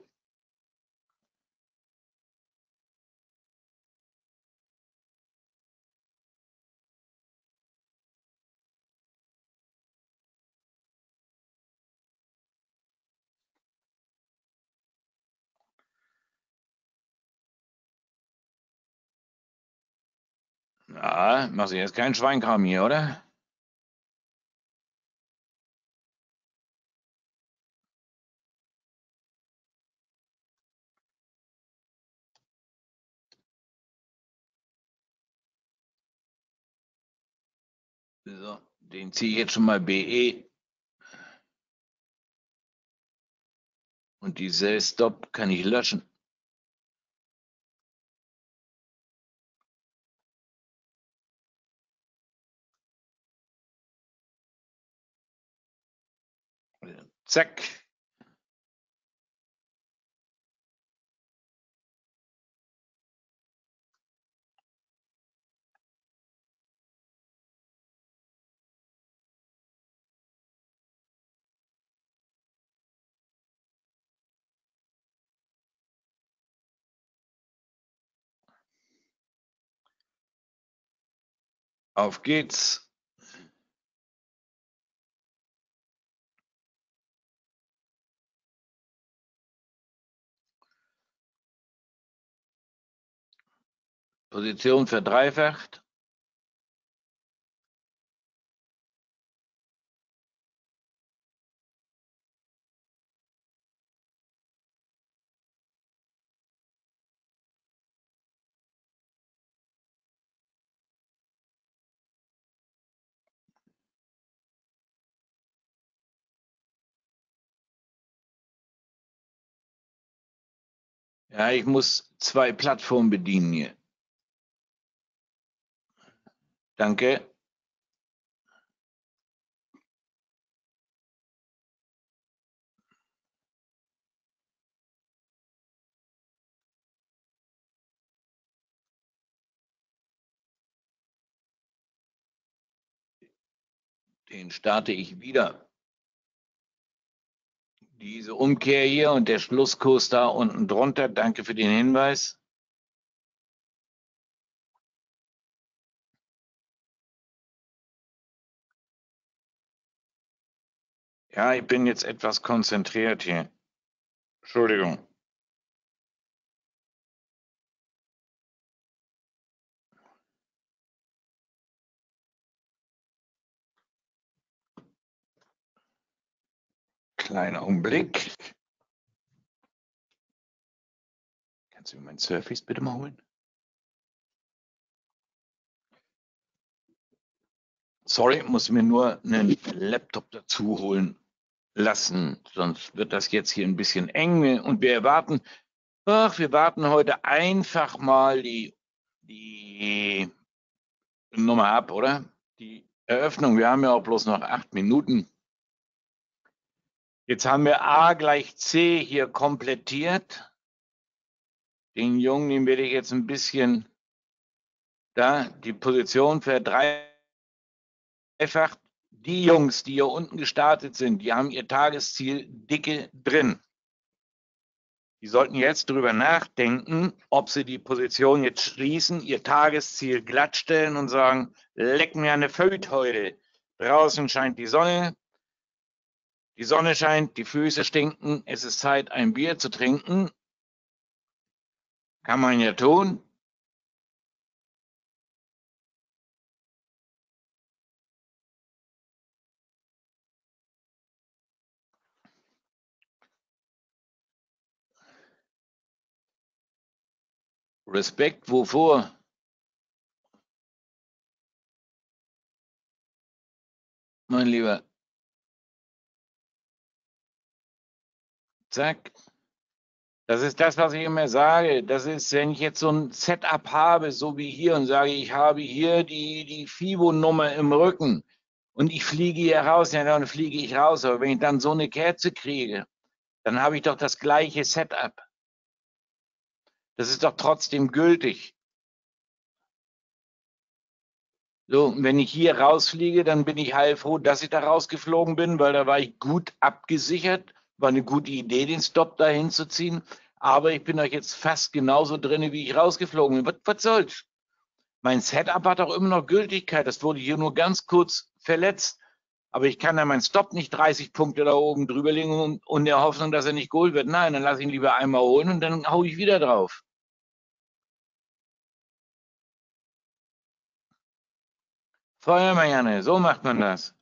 Speaker 2: Ja, machst du jetzt keinen Schweinkram hier, oder? So, den ziehe ich jetzt schon mal BE. Und die Sell-Stop kann ich löschen. Zack. Auf geht's. Position verdreifacht. Ja, ich muss 2 Plattformen bedienen hier. Danke. Den starte ich wieder. Diese Umkehr hier und der Schlusskurs da unten drunter. Danke für den Hinweis. Ja, ich bin jetzt etwas konzentriert hier. Entschuldigung. Kleiner Augenblick. Kannst du mir mein Surface bitte mal holen? Sorry, muss mir nur einen Laptop dazu holen lassen, sonst wird das jetzt hier ein bisschen eng und wir warten heute einfach mal die Nummer ab, oder? Die Eröffnung, wir haben ja auch bloß noch 8 Minuten. Jetzt haben wir A gleich C hier komplettiert. Den Jungen, den werde ich jetzt ein bisschen da die Position verdreifacht. Die Jungs, die hier unten gestartet sind, die haben ihr Tagesziel dicke drin. Die sollten jetzt darüber nachdenken, ob sie die Position jetzt schließen, ihr Tagesziel glattstellen und sagen, leck mir eine Föt heute. Draußen scheint die Sonne scheint, die Füße stinken, es ist Zeit, ein Bier zu trinken. Kann man ja tun. Respekt, wovor? Mein Lieber. Zack. Das ist das, was ich immer sage. Das ist, wenn ich jetzt so ein Setup habe, so wie hier, und sage, ich habe hier die FIBO-Nummer im Rücken und ich fliege hier raus, ja, dann fliege ich raus. Aber wenn ich dann so eine Kerze kriege, dann habe ich doch das gleiche Setup. Das ist doch trotzdem gültig. So, und wenn ich hier rausfliege, dann bin ich heilfroh, dass ich da rausgeflogen bin, weil da war ich gut abgesichert. War eine gute Idee, den Stop da hinzuziehen. Aber ich bin euch jetzt fast genauso drin, wie ich rausgeflogen bin. Was soll's? Mein Setup hat auch immer noch Gültigkeit. Das wurde hier nur ganz kurz verletzt. Aber ich kann ja meinen Stop nicht 30 Punkte da oben drüber legen und der Hoffnung, dass er nicht geholt wird. Nein, dann lasse ich ihn lieber einmal holen und dann haue ich wieder drauf. Feuerwehrmann, so macht man das.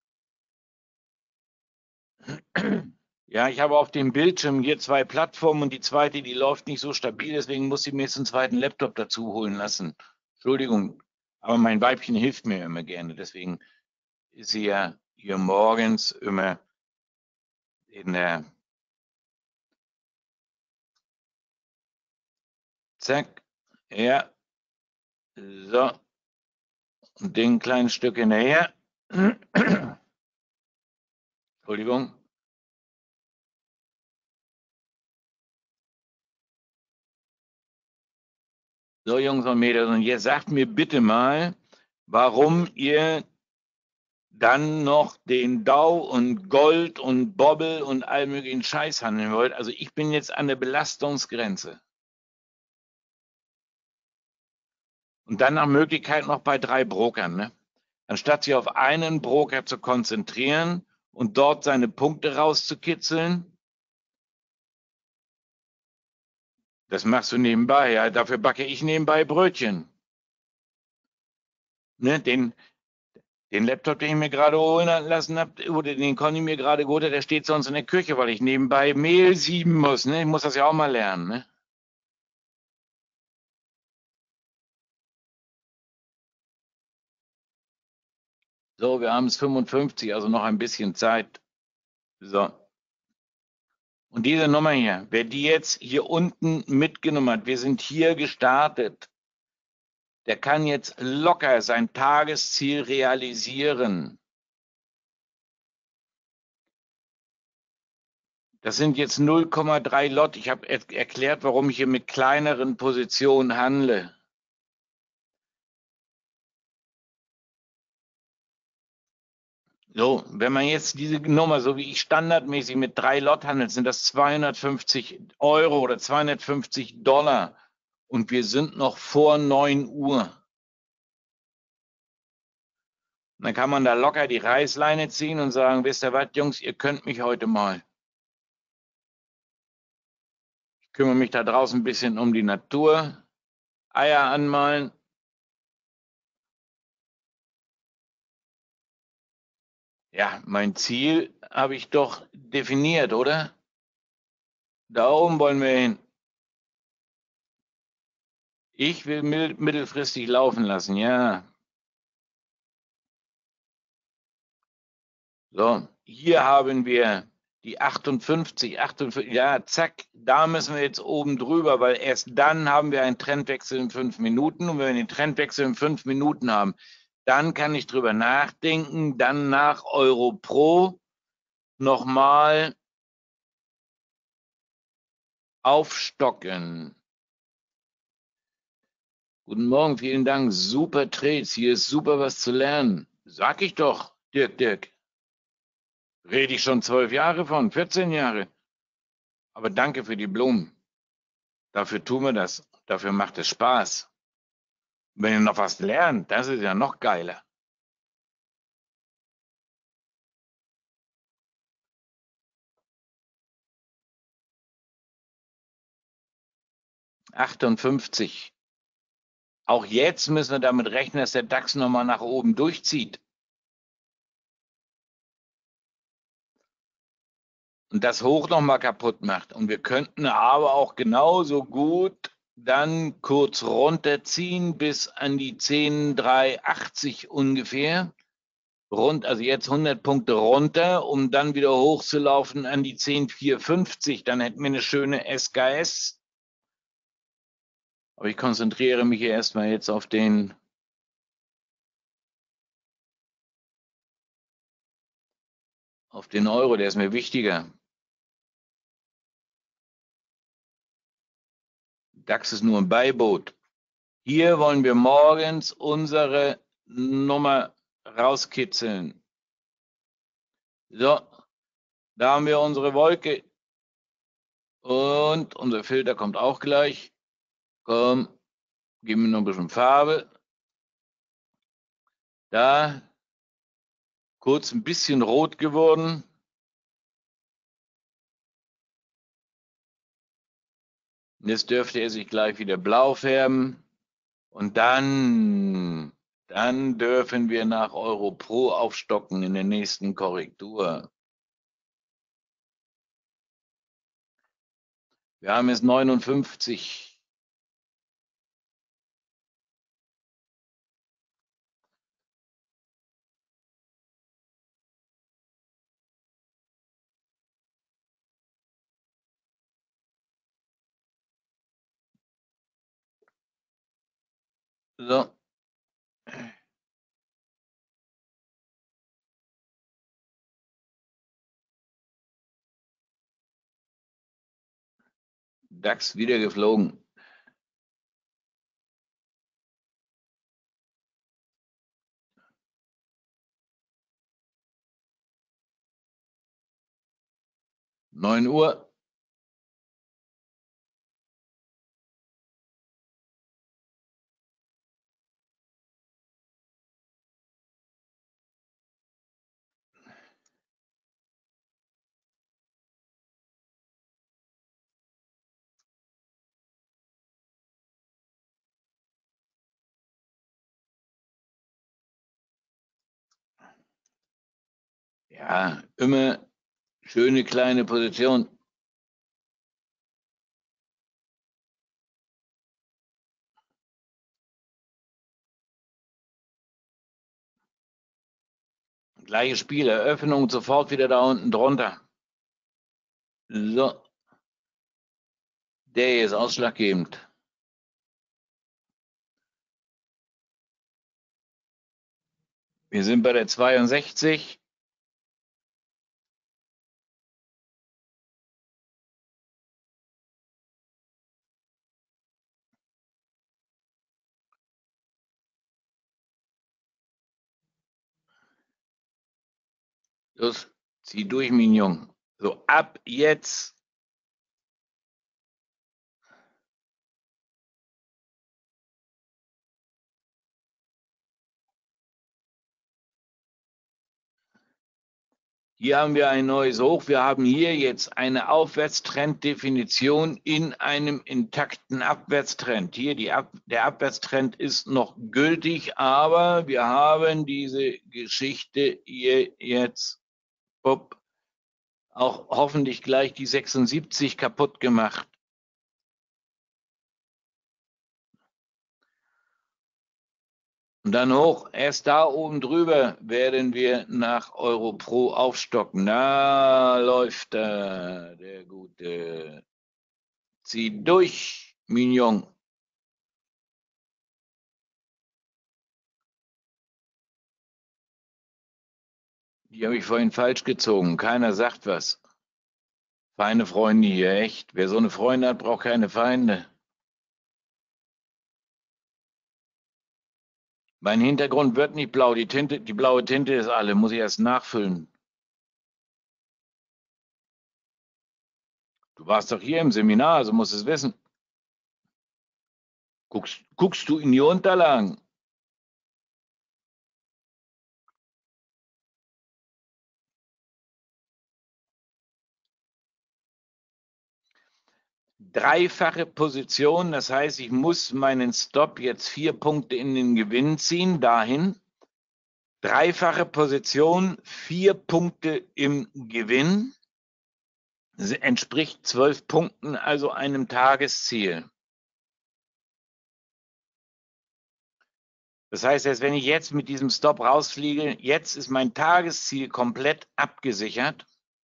Speaker 2: Ja, ich habe auf dem Bildschirm hier zwei Plattformen und die zweite, die läuft nicht so stabil, deswegen muss ich mir jetzt einen zweiten Laptop dazu holen lassen. Entschuldigung, aber mein Weibchen hilft mir immer gerne, deswegen ist sie ja hier morgens immer in der Zack, ja, so, und den kleinen Stück hinterher. Entschuldigung. So, Jungs und Mädels, und jetzt sagt mir bitte mal, warum ihr dann noch den Dow und Gold und Bobbel und all möglichen Scheiß handeln wollt. Also ich bin jetzt an der Belastungsgrenze. Und dann nach Möglichkeit noch bei 3 Brokern. Ne? Anstatt sich auf einen Broker zu konzentrieren und dort seine Punkte rauszukitzeln, das machst du nebenbei. Ja, dafür backe ich nebenbei Brötchen. Ne? Den Laptop, den ich mir gerade holen lassen habe, oder den Conny mir gerade geholt hat, der steht sonst in der Küche, weil ich nebenbei Mehl sieben muss. Ne? Ich muss das ja auch mal lernen. Ne? So, wir haben es 55, also noch ein bisschen Zeit. So. Und diese Nummer hier, wer die jetzt hier unten mitgenommen hat, wir sind hier gestartet, der kann jetzt locker sein Tagesziel realisieren. Das sind jetzt 0,3 Lot. Ich habe erklärt, warum ich hier mit kleineren Positionen handle. So, wenn man jetzt diese Nummer, so wie ich standardmäßig mit 3 Lot handelt, sind das 250 Euro oder 250 Dollar. Und wir sind noch vor 9 Uhr. Dann kann man da locker die Reißleine ziehen und sagen, wisst ihr was, Jungs, ihr könnt mich heute mal. Ich kümmere mich da draußen ein bisschen um die Natur. Eier anmalen. Ja, mein Ziel habe ich doch definiert, oder? Da oben wollen wir hin. Ich will mittelfristig laufen lassen, ja. So, hier haben wir die 58, ja, zack, da müssen wir jetzt oben drüber, weil erst dann haben wir einen Trendwechsel in 5 Minuten. Und wenn wir den Trendwechsel in 5 Minuten haben, dann kann ich drüber nachdenken, dann nach Euro Pro nochmal aufstocken. Guten Morgen, vielen Dank. Super Trades. Hier ist super was zu lernen. Sag ich doch, Dirk. Rede ich schon 12 Jahre von, 14 Jahre. Aber danke für die Blumen. Dafür tun wir das. Dafür macht es Spaß. Wenn ihr noch was lernt, das ist ja noch geiler. '58. Auch jetzt müssen wir damit rechnen, dass der DAX nochmal nach oben durchzieht. Und das Hoch nochmal kaputt macht. Und wir könnten aber auch genauso gut dann kurz runterziehen bis an die 10,380 ungefähr. Also jetzt 100 Punkte runter, um dann wieder hochzulaufen an die 10,450. Dann hätten wir eine schöne SKS. Aber ich konzentriere mich hier erstmal jetzt auf den Euro, der ist mir wichtiger. DAX ist nur ein Beiboot. Hier wollen wir morgens unsere Nummer rauskitzeln. So, da haben wir unsere Wolke. Und unser Filter kommt auch gleich. Komm, geben wir noch ein bisschen Farbe. Da, kurz ein bisschen rot geworden. Jetzt dürfte er sich gleich wieder blau färben. Und dann dürfen wir nach EuroPro aufstocken in der nächsten Korrektur. Wir haben jetzt 59. So. DAX wieder geflogen. Neun Uhr. Ja, immer schöne kleine Position. Gleiches Spiel, Eröffnung sofort wieder da unten drunter. So. Der ist ausschlaggebend. Wir sind bei der 62. Los, zieh durch, Mignon. So, ab jetzt. Hier haben wir ein neues Hoch. Wir haben hier jetzt eine Aufwärtstrenddefinition in einem intakten Abwärtstrend. Hier der Abwärtstrend ist noch gültig, aber wir haben diese Geschichte hier jetzt auch hoffentlich gleich die 76 kaputt gemacht. Und dann hoch, erst da oben drüber werden wir nach EuroPro aufstocken. Da läuft der gute. Zieh durch, Mignon. Die habe ich vorhin falsch gezogen. Keiner sagt was. Feine Freunde hier, echt. Wer so eine Freunde hat, braucht keine Feinde. Mein Hintergrund wird nicht blau, die blaue Tinte ist alle, muss ich erst nachfüllen. Du warst doch hier im Seminar, also musst es wissen. Guckst du in die Unterlagen? Dreifache Position, das heißt, ich muss meinen Stop jetzt 4 Punkte in den Gewinn ziehen, dahin. Dreifache Position, 4 Punkte im Gewinn, entspricht 12 Punkten, also einem Tagesziel. Das heißt, wenn ich jetzt mit diesem Stop rausfliege, jetzt ist mein Tagesziel komplett abgesichert.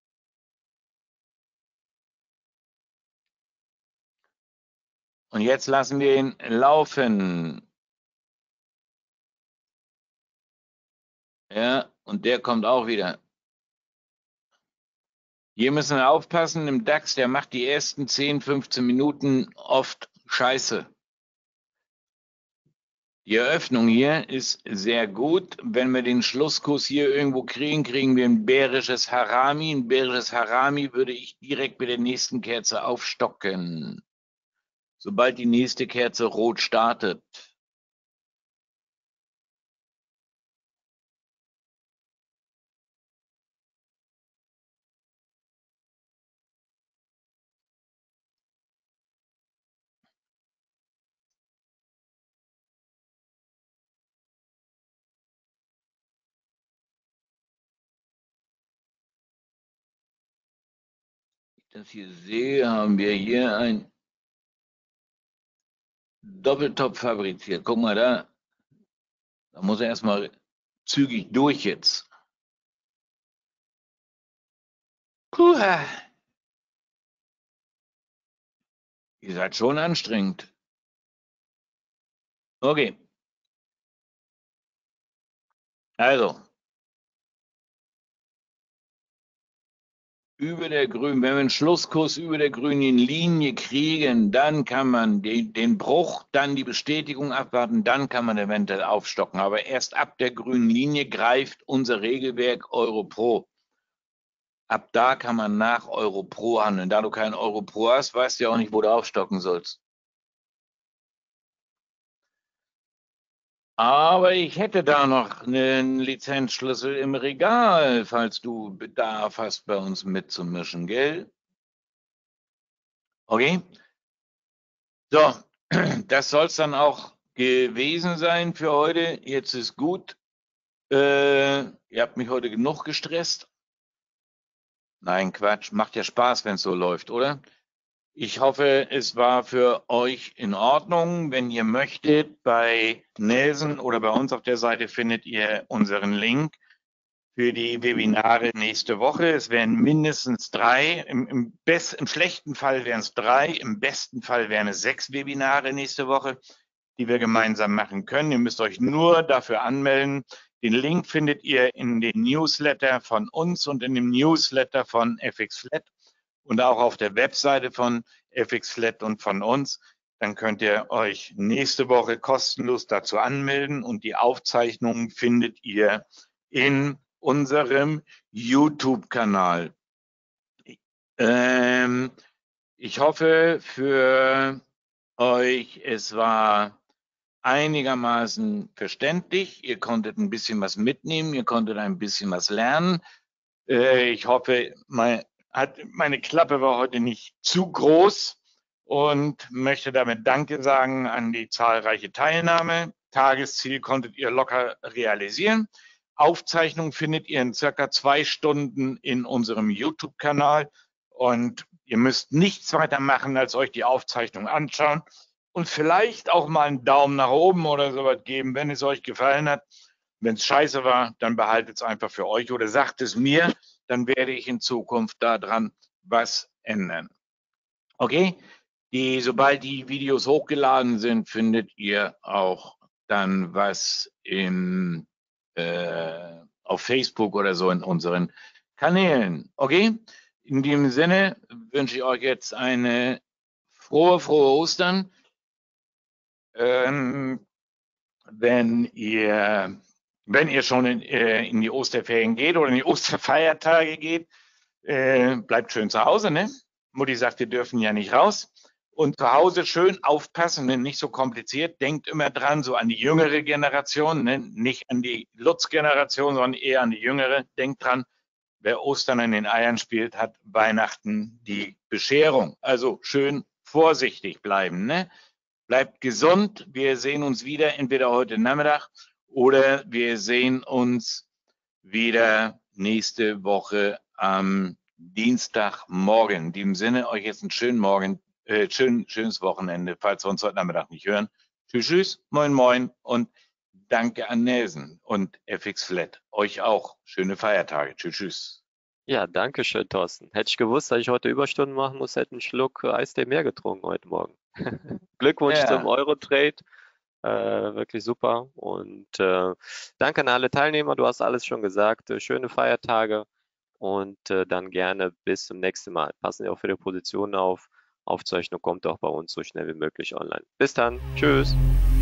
Speaker 2: Und jetzt lassen wir ihn laufen. Ja, und der kommt auch wieder. Hier müssen wir aufpassen, im DAX, der macht die ersten 10, 15 Minuten oft Scheiße. Die Eröffnung hier ist sehr gut. Wenn wir den Schlusskurs hier irgendwo kriegen, kriegen wir ein bärisches Harami. Ein bärisches Harami würde ich direkt mit der nächsten Kerze aufstocken. Sobald die nächste Kerze rot startet. Das hier sehe, haben wir hier ein Doppeltop fabriziert. Guck mal da. Da muss er erstmal zügig durch jetzt. Puh. Ihr seid schon anstrengend. Okay. Also. Über der grünen, wenn wir einen Schlusskurs über der grünen Linie kriegen, dann kann man den Bruch, dann die Bestätigung abwarten, dann kann man eventuell aufstocken. Aber erst ab der grünen Linie greift unser Regelwerk EuroPro. Ab da kann man nach EuroPro handeln. Da du keinen EuroPro hast, weißt du ja auch nicht, wo du aufstocken sollst. Aber ich hätte da noch einen Lizenzschlüssel im Regal, falls du Bedarf hast, bei uns mitzumischen, gell? Okay. So, das soll es dann auch gewesen sein für heute. Jetzt ist gut. Ihr habt mich heute genug gestresst. Nein, Quatsch. Macht ja Spaß, wenn es so läuft, oder? Ich hoffe, es war für euch in Ordnung. Wenn ihr möchtet, bei Nelson oder bei uns auf der Seite findet ihr unseren Link für die Webinare nächste Woche. Es wären mindestens 3. Im schlechten Fall wären es 3. Im besten Fall wären es 6 Webinare nächste Woche, die wir gemeinsam machen können. Ihr müsst euch nur dafür anmelden. Den Link findet ihr in den Newsletter von uns und in dem Newsletter von FXFlat und auch auf der Webseite von FXFlat und von uns. Dann könnt ihr euch nächste Woche kostenlos dazu anmelden und die Aufzeichnungen findet ihr in unserem YouTube-Kanal. Ich hoffe für euch, es war einigermaßen verständlich. Ihr konntet ein bisschen was mitnehmen, ihr konntet ein bisschen was lernen. Ich hoffe, meine Klappe war heute nicht zu groß und möchte damit Danke sagen an die zahlreiche Teilnahme. Tagesziel konntet ihr locker realisieren. Aufzeichnung findet ihr in circa 2 Stunden in unserem YouTube-Kanal und ihr müsst nichts weiter machen, als euch die Aufzeichnung anschauen und vielleicht auch mal einen Daumen nach oben oder sowas geben, wenn es euch gefallen hat. Wenn es scheiße war, dann behaltet es einfach für euch oder sagt es mir, dann werde ich in Zukunft daran was ändern. Okay? Sobald die Videos hochgeladen sind, findet ihr auch dann was auf Facebook oder so in unseren Kanälen. Okay? In dem Sinne wünsche ich euch jetzt eine frohe Ostern. wenn ihr schon in die Osterferien geht oder in die Osterfeiertage geht, bleibt schön zu Hause, ne? Mutti sagt, wir dürfen ja nicht raus. Und zu Hause schön aufpassen, ne? Nicht so kompliziert. Denkt immer dran, so an die jüngere Generation, ne? Nicht an die Lutz-Generation, sondern eher an die jüngere. Denkt dran, wer Ostern an den Eiern spielt, hat Weihnachten die Bescherung. Also schön vorsichtig bleiben, ne? Bleibt gesund. Wir sehen uns wieder, entweder heute Nachmittag oder wir sehen uns wieder nächste Woche am Dienstagmorgen. In diesem Sinne, euch jetzt einen schönen Morgen, schönes Wochenende, falls wir uns heute Nachmittag nicht hören. Tschüss, tschüss, moin, moin und danke an Nelson und FX Flat. Euch auch schöne Feiertage. Tschüss, tschüss.
Speaker 1: Ja, danke schön, Thorsten. Hätte ich gewusst, dass ich heute Überstunden machen muss, hätte einen Schluck Eistee mehr getrunken heute Morgen. Glückwunsch zum
Speaker 2: Ja,
Speaker 1: Euro-Trade. Wirklich super. Und danke an alle Teilnehmer. Du hast alles schon gesagt. Schöne Feiertage und dann gerne bis zum nächsten Mal. Passen Sie auch für die Positionen auf. Aufzeichnung kommt auch bei uns so schnell wie möglich online. Bis dann. Tschüss.